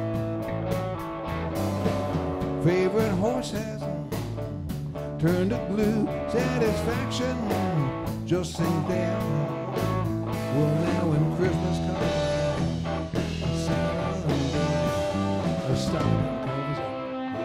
Favorite horse has turned to glue. Satisfaction just ain't there. Well, now when Christmas comes, a stocking comes up.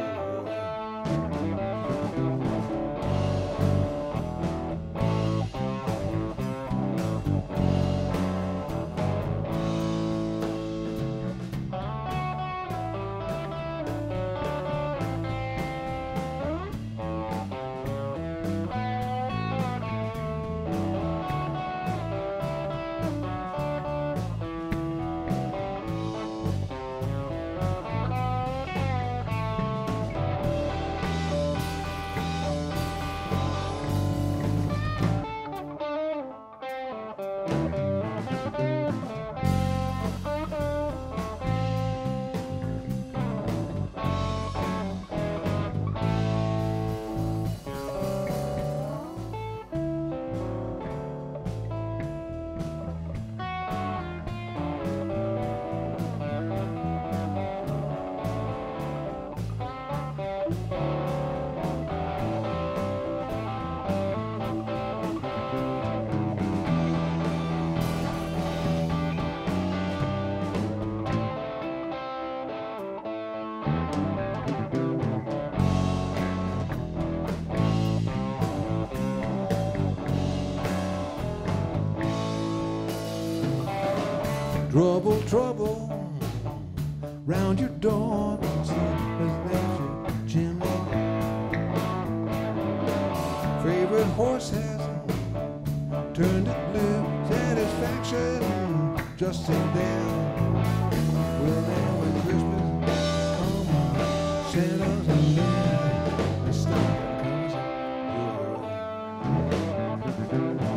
Trouble round your door. Chimney. Favorite horse has turned to blue. Satisfaction just ain't there. Well, now when Christmas comes, Santa's in there. The stocking comes up.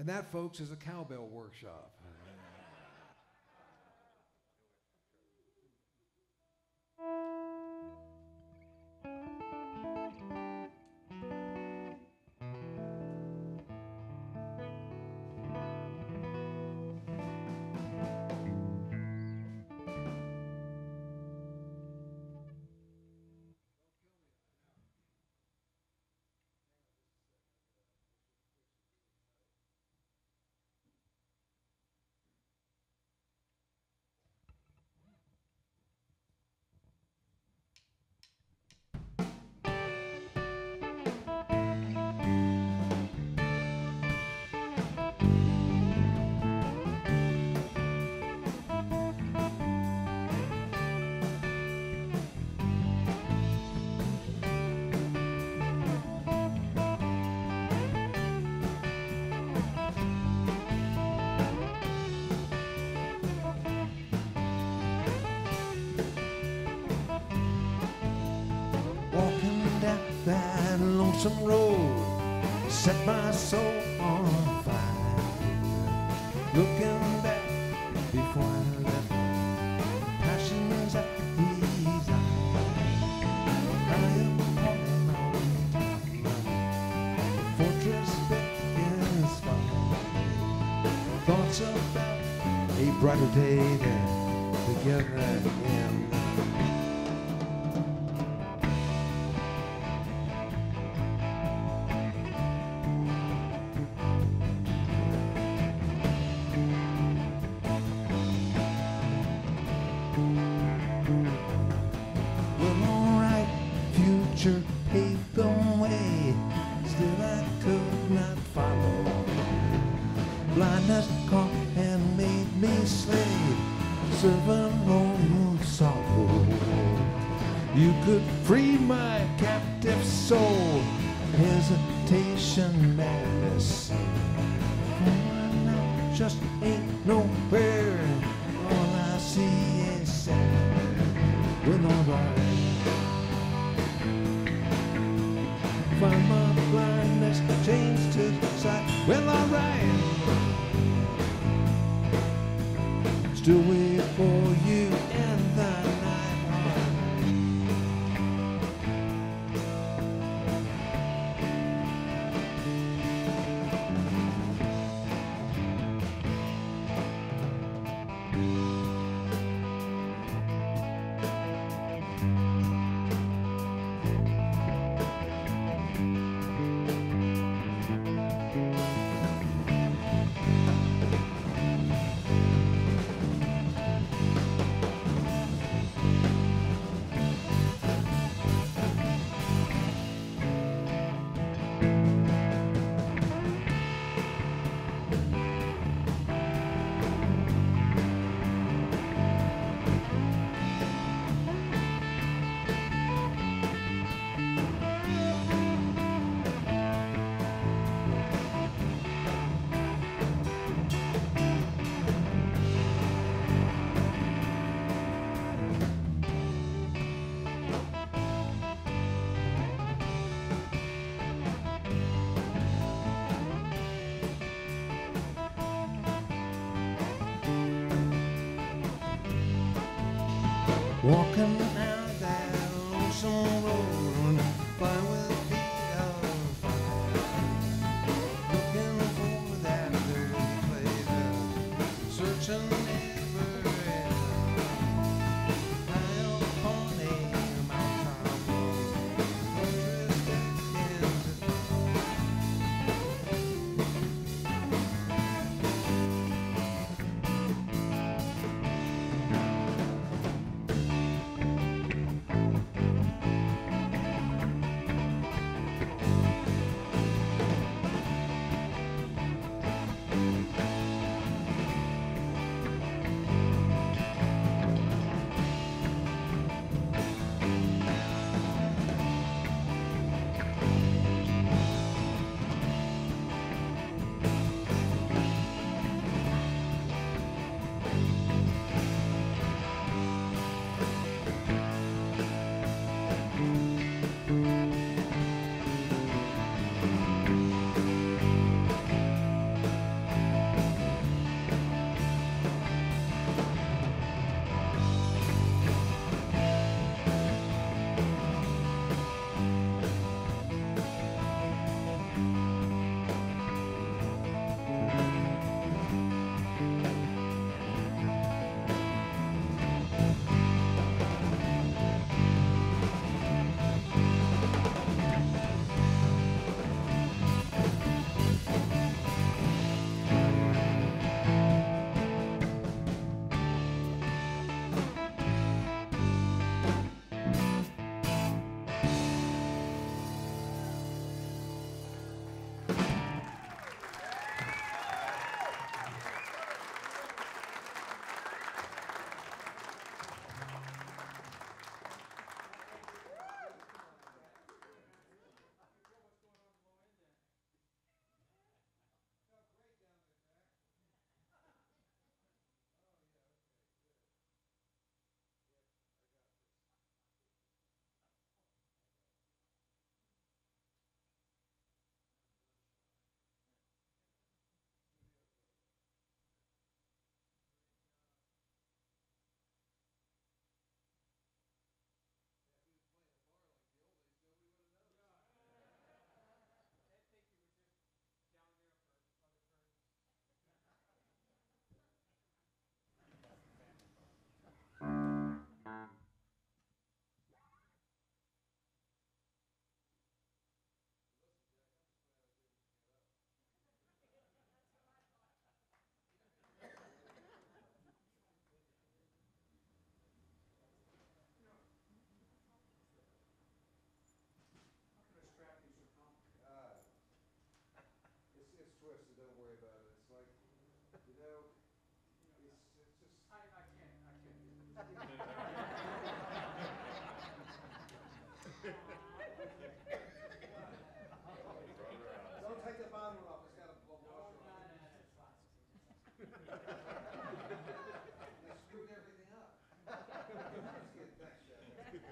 And that, folks, is a cowbell workshop. That lonesome road set my soul on fire. Looking back before I left, passions I desire. High up on the mountain top, the fortress beckons far. Thoughts about a brighter day than together again. Paved the way, still I could not follow. Blindness caught and made me slave, servant on sorrow. You could free my captive soul, hesitation, madness. I just ain't nowhere, all I see is sadness. Well, alright. Find my blindness, change to sight. Well, alright. Still wait for you in the night. Walking down that lonesome road, flying with the beat of fire. Looking for that dirty flavor, searching everywhere. High up on a mountain, fortress beckons Don't take the bottom one off. It's got a washer on it. They screwed everything up. Let's get that shut.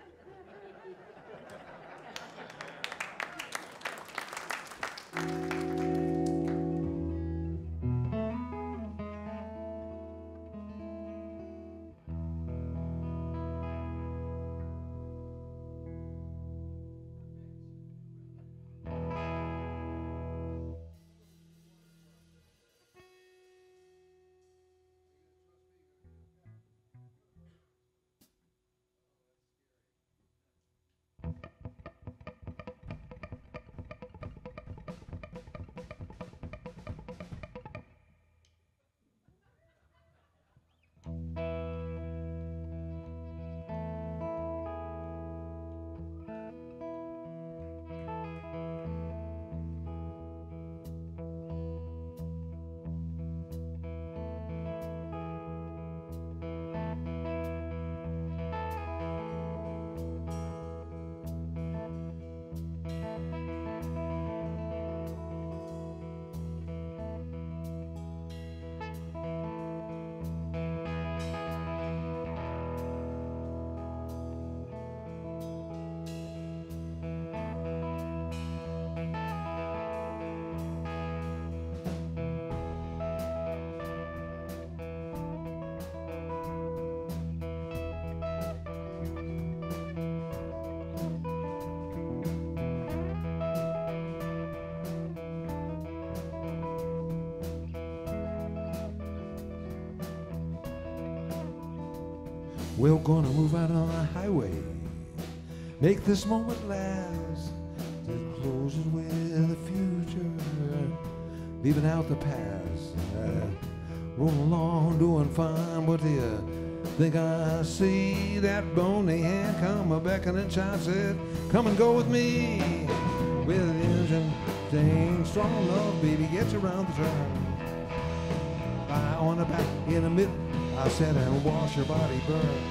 We're gonna move out on the highway, make this moment last, to close it with the future, leaving out the past. Roll along, doing fine, but do you think I see that bony hand come a beckoning child said, come and go with me, with the engine thing, strong love, baby, get you around the turn. Lie on the back in the middle, I said, and wash your body burn.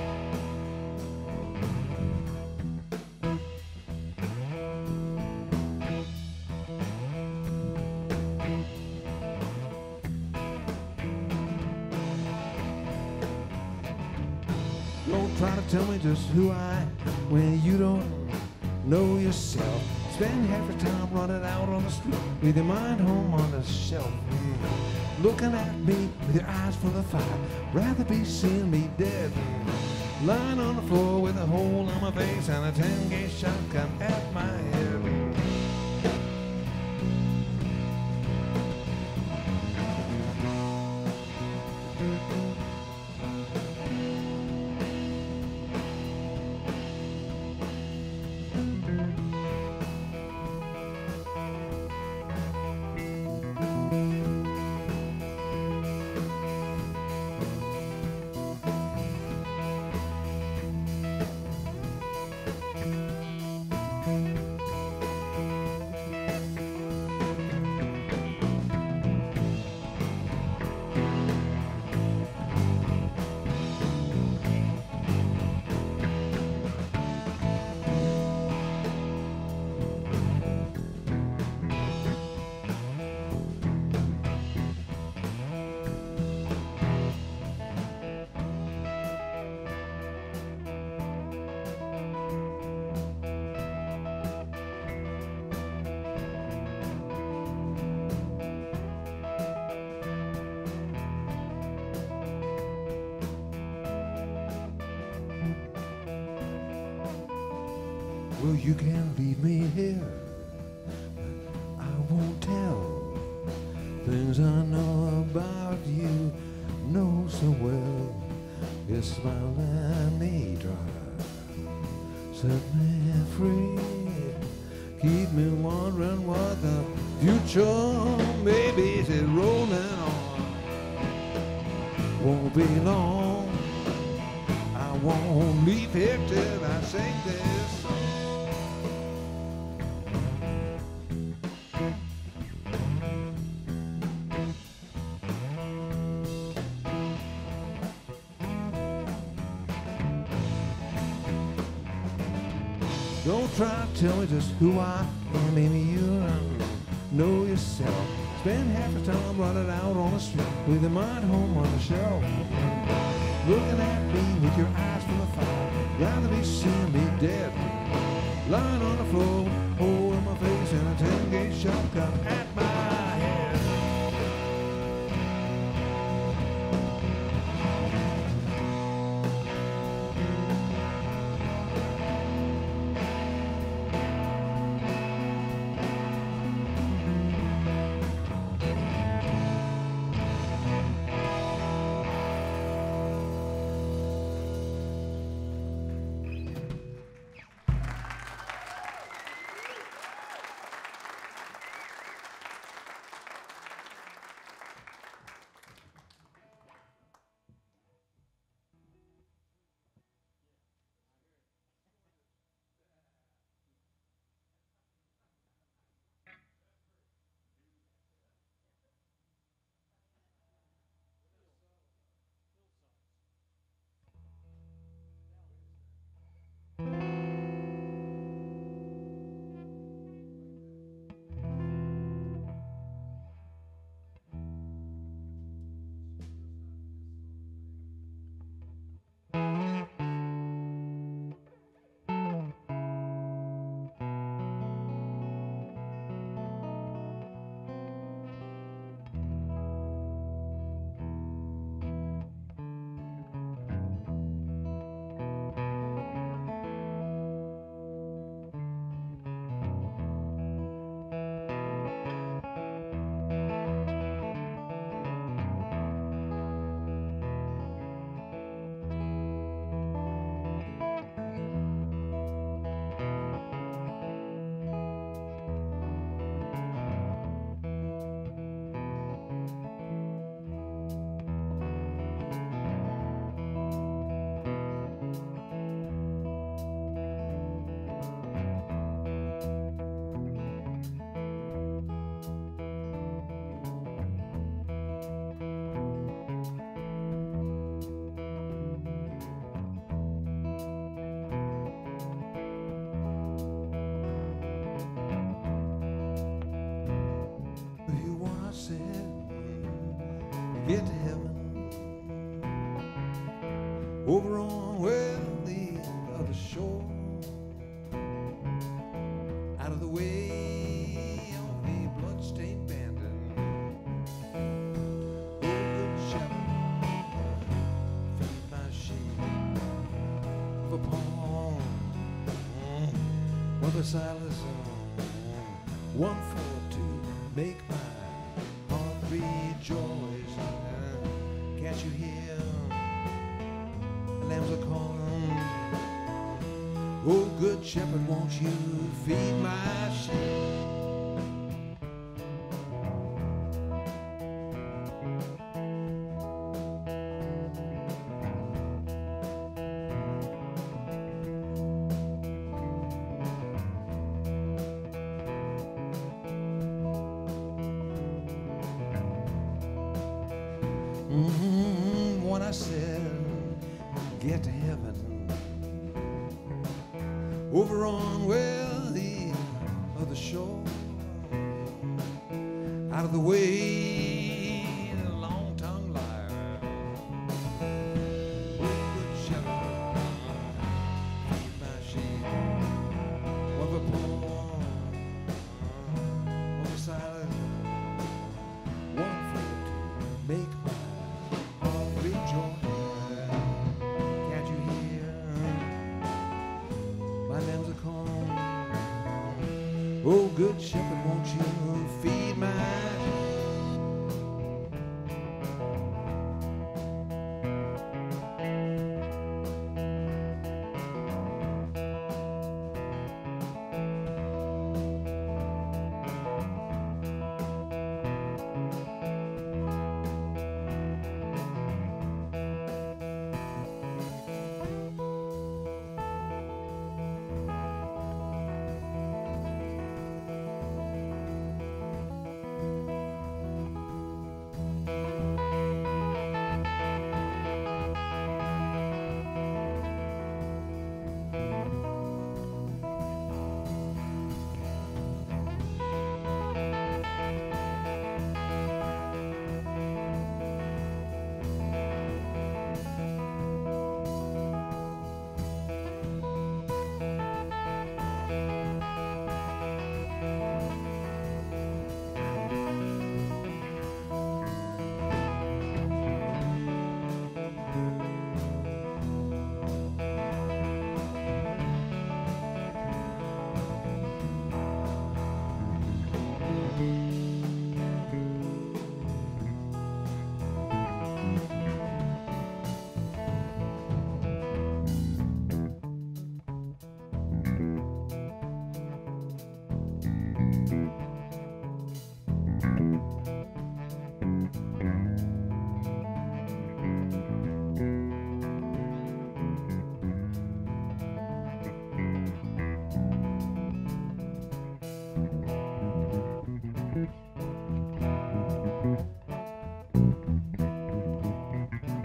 Don't try to tell me just who I am when you don't know yourself. Spend half your time running out on the street with your mind home on the shelf. Looking at me with your eyes full of fire, rather be seeing me dead. Lying on the floor with a hole on my face and a 10-gauge shotgun at my head. Well, you can leave me here, but I won't tell things I know about you, know so well. Your smile and me dry, set me free, keep me wondering what the future maybe is rolling on. Won't be long, I won't leave here till I sing this song. Don't try to tell me just who I am, maybe you don't know yourself. Spend half the time running out on the street with your mind home on the shelf. Looking at me with your eyes full of fire, rather be seeing me dead. Lying on the floor, holding my face in a 10-gauge shotgun at my head. Get to heaven over on where the other shore, out of the way of the bloodstained bandit. Oh, good shepherd, feed my sheep of a palm, where the silence one for to make my heart rejoice. Can't you hear the lambs are calling? Oh, good shepherd, won't you feed my sheep? When I said get to heaven over on where the other shore, out of the way the long-tongued liar. Oh, good shepherd, feed my sheep of a poor, of a silent one for to make my rejoice. Can't you hear my lambs are calling? Oh, good shepherd, won't you feed my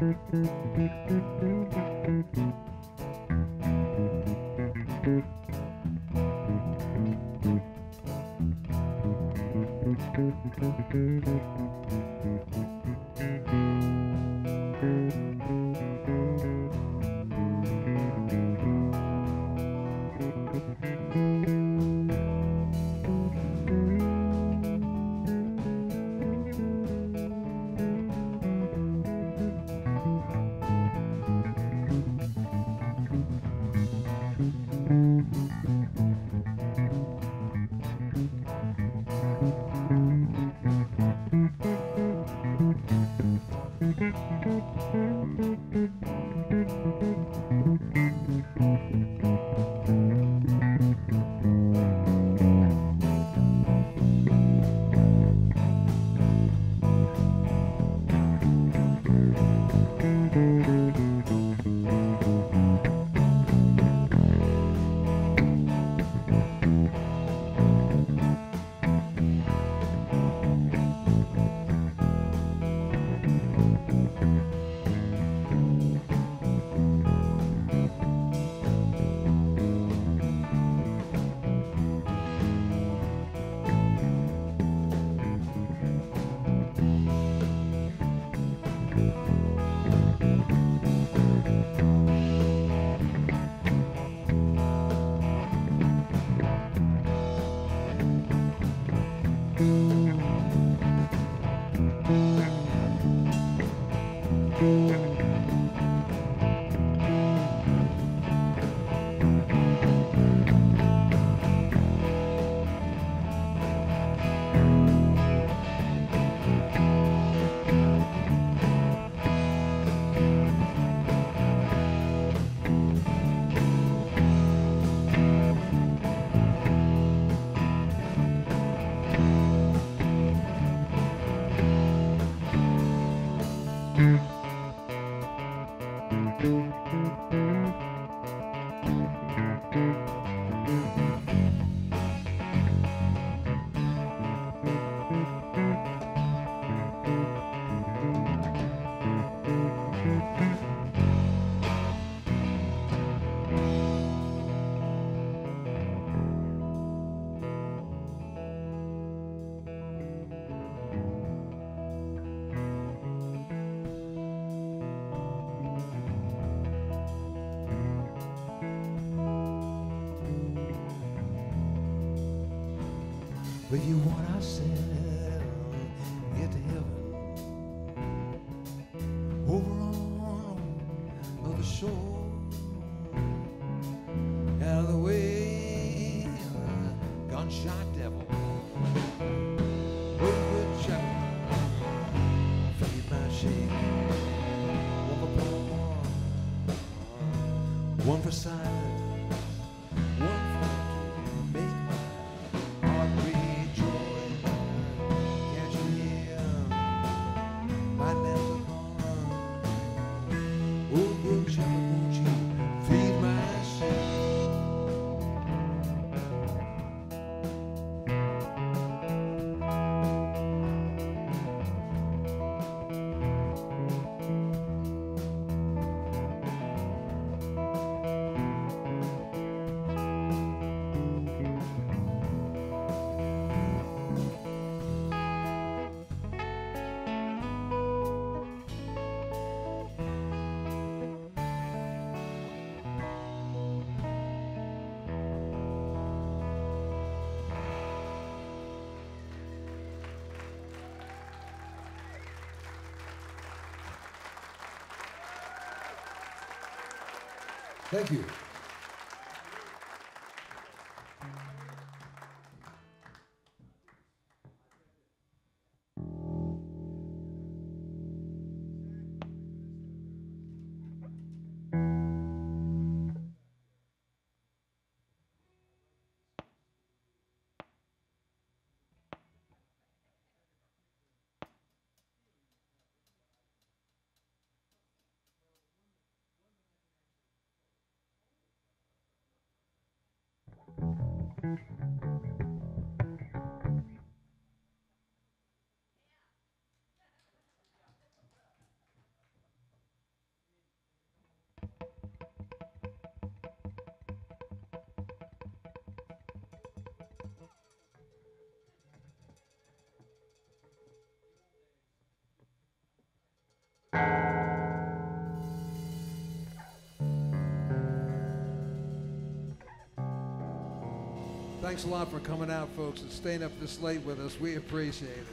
With you what I said, get to heaven. Over on the other shore, out of the way, gunshot devil. Oh, good shepherd, feed my sheep. One for porn, one for silence, one for to make my heart rejoice. Can't you hear my nails are gone? Oh, good shepherd, won't you feed my sheep? Thank you. Thanks a lot for coming out, folks, and staying up this late with us. We appreciate it.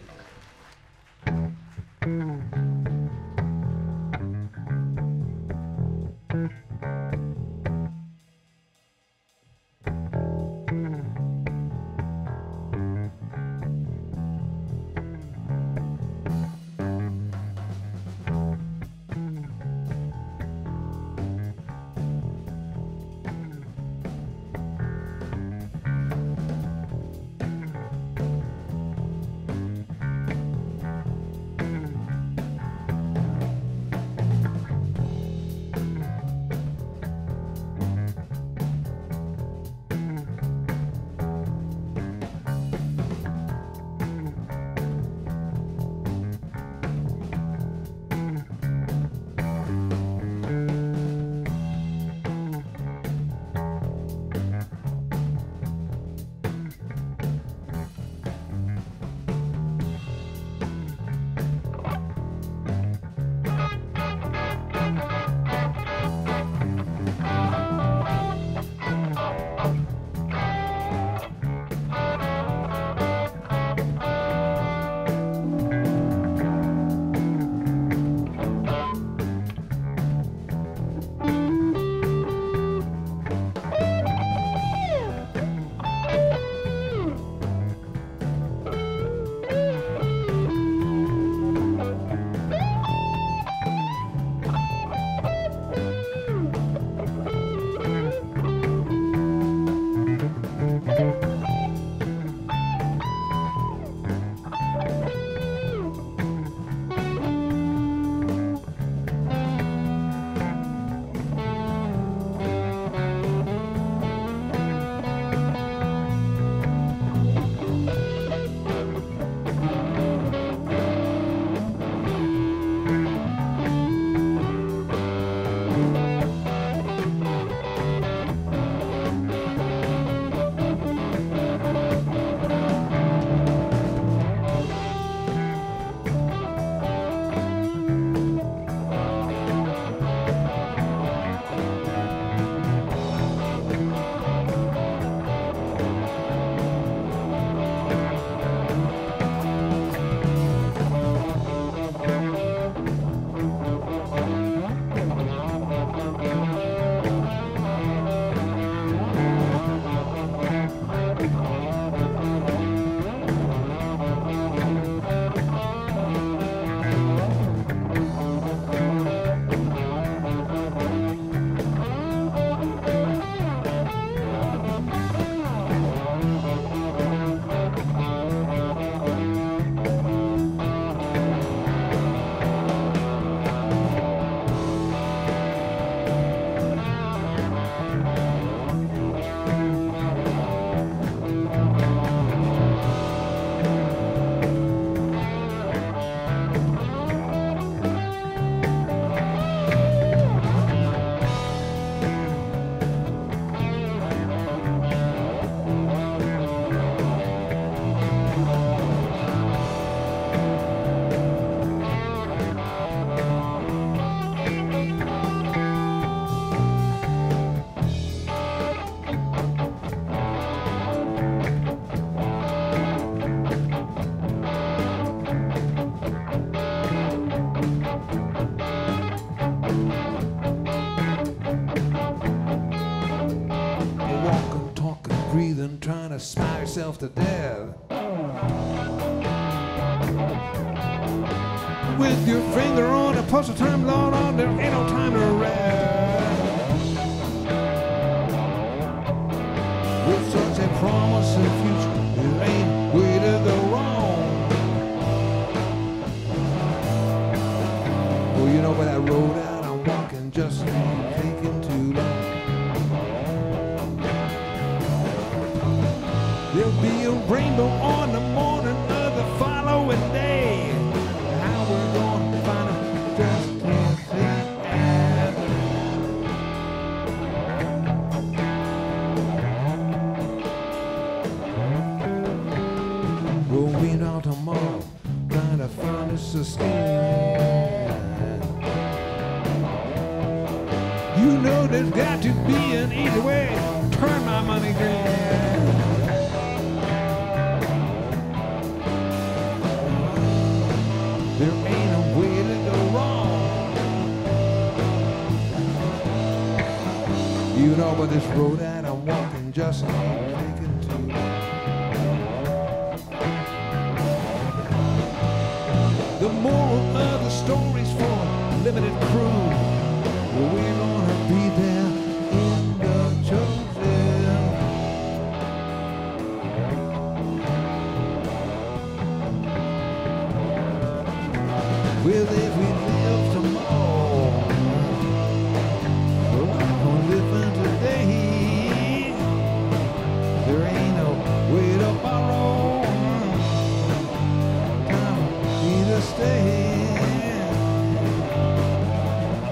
Trying to smile yourself to death with your finger on the pulse of time, Lord, on there ain't no time to rest. With such a promise of future, it ain't way to go wrong. Well, you know, by that road out I'm walking just ain't taking too long. There'll be a rainbow on the morning of the following day. How we're gonna find it, just can't see. We'll meet on tomorrow, trying to find us a scheme. You know there's got to be an easy way to turn my money green. You know, but this road that I'm walking just ain't thinking too. The moral of the story's for a limited crew. We're gonna be there in the chosen. Well, if we live tomorrow, well, I'm gonna live in today. There ain't no way to borrow. Time for me to stay.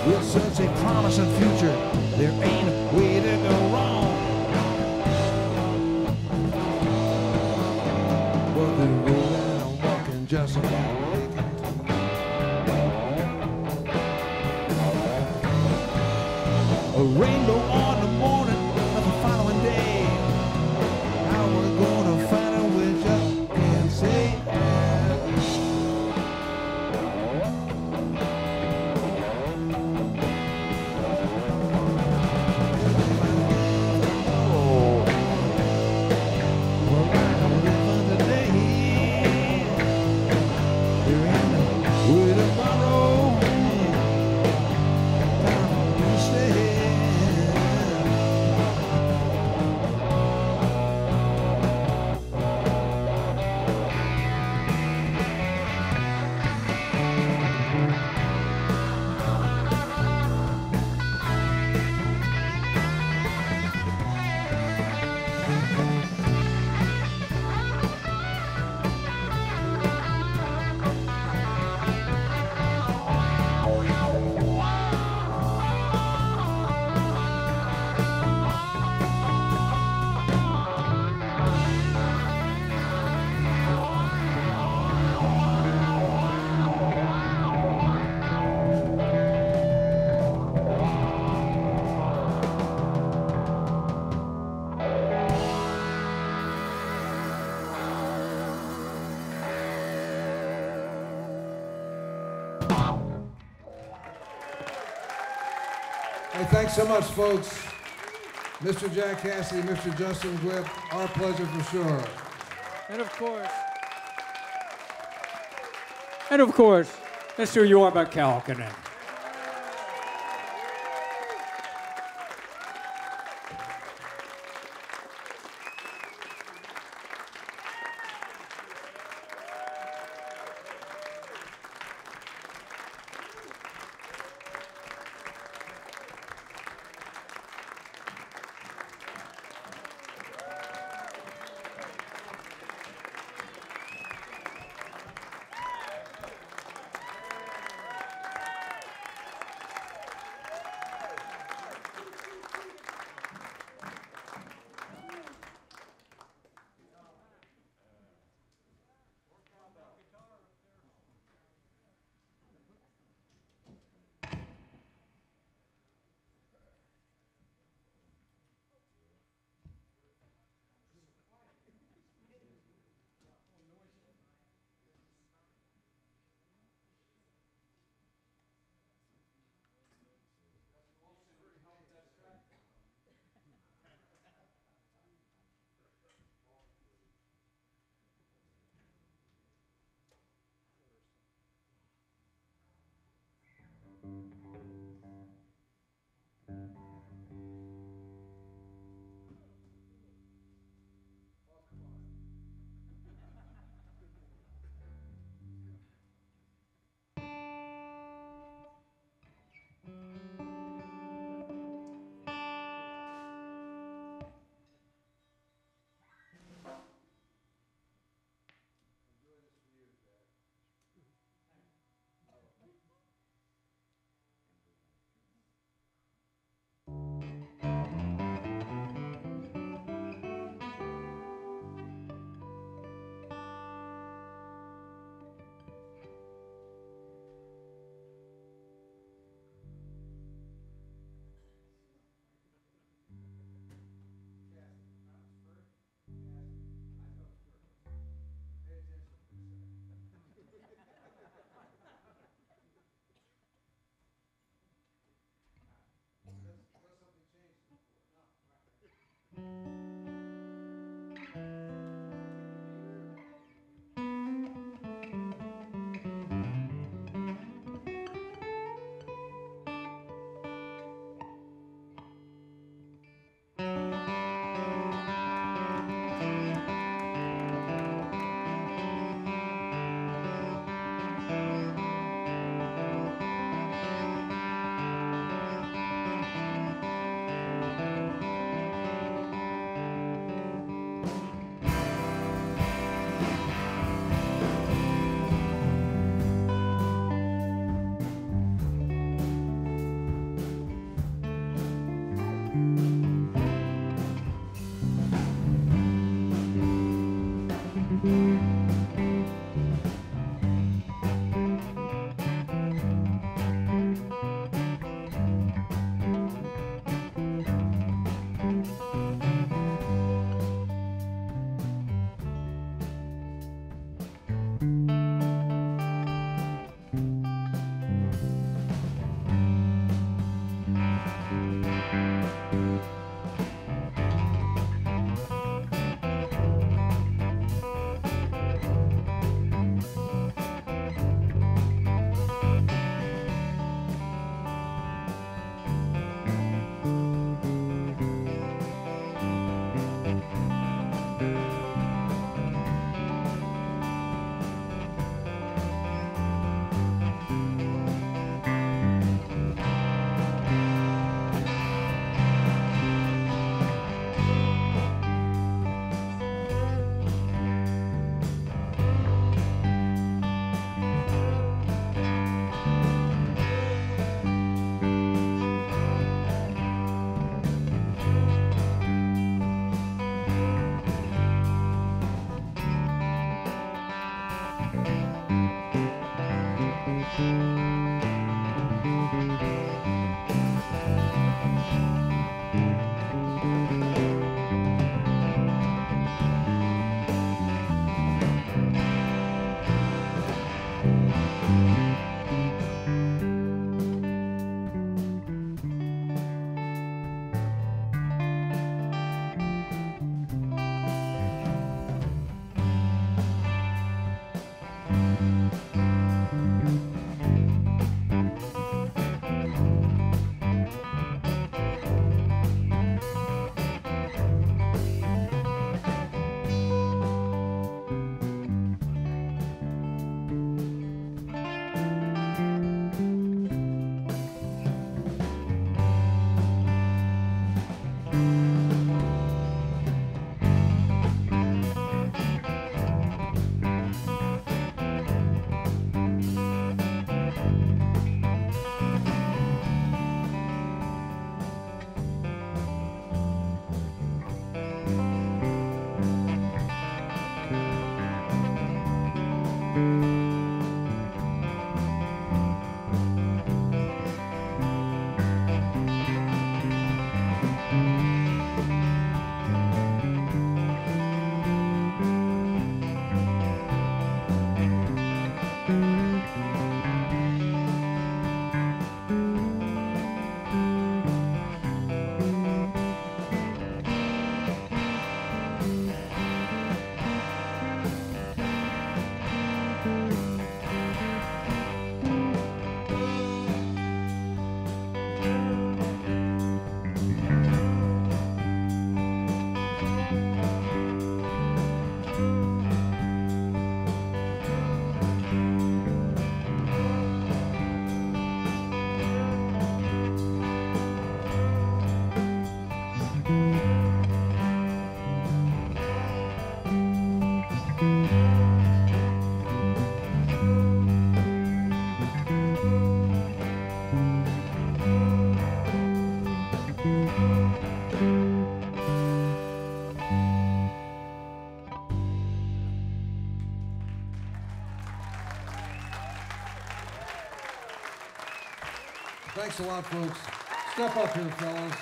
With such a promising future, there ain't a way to go wrong. But the road that I'm walking just a rainbow on the morning of the following day. How we're gonna find it, we just can't say. Hey, thanks so much, folks. Mr. Jack Cassidy, Mr. Justin Glipp, our pleasure for sure. And of course, Mr. Jorma Kaukonen. Thanks a lot, folks. Step up here, fellas.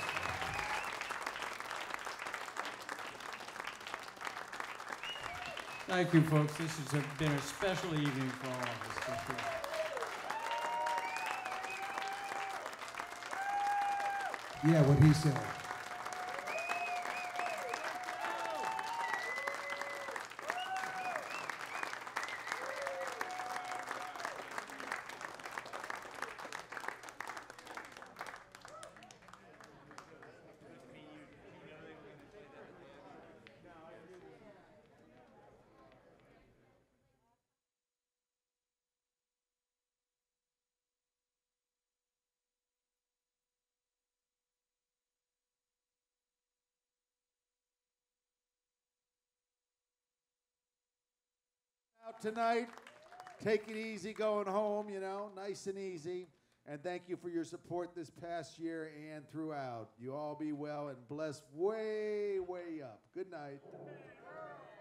Thank you, folks. This has been a special evening for all of us, for sure. Yeah, what he said. Out tonight. Take it easy going home, you know, nice and easy. And thank you for your support this past year and throughout. You all be well and blessed way, way up. Good night.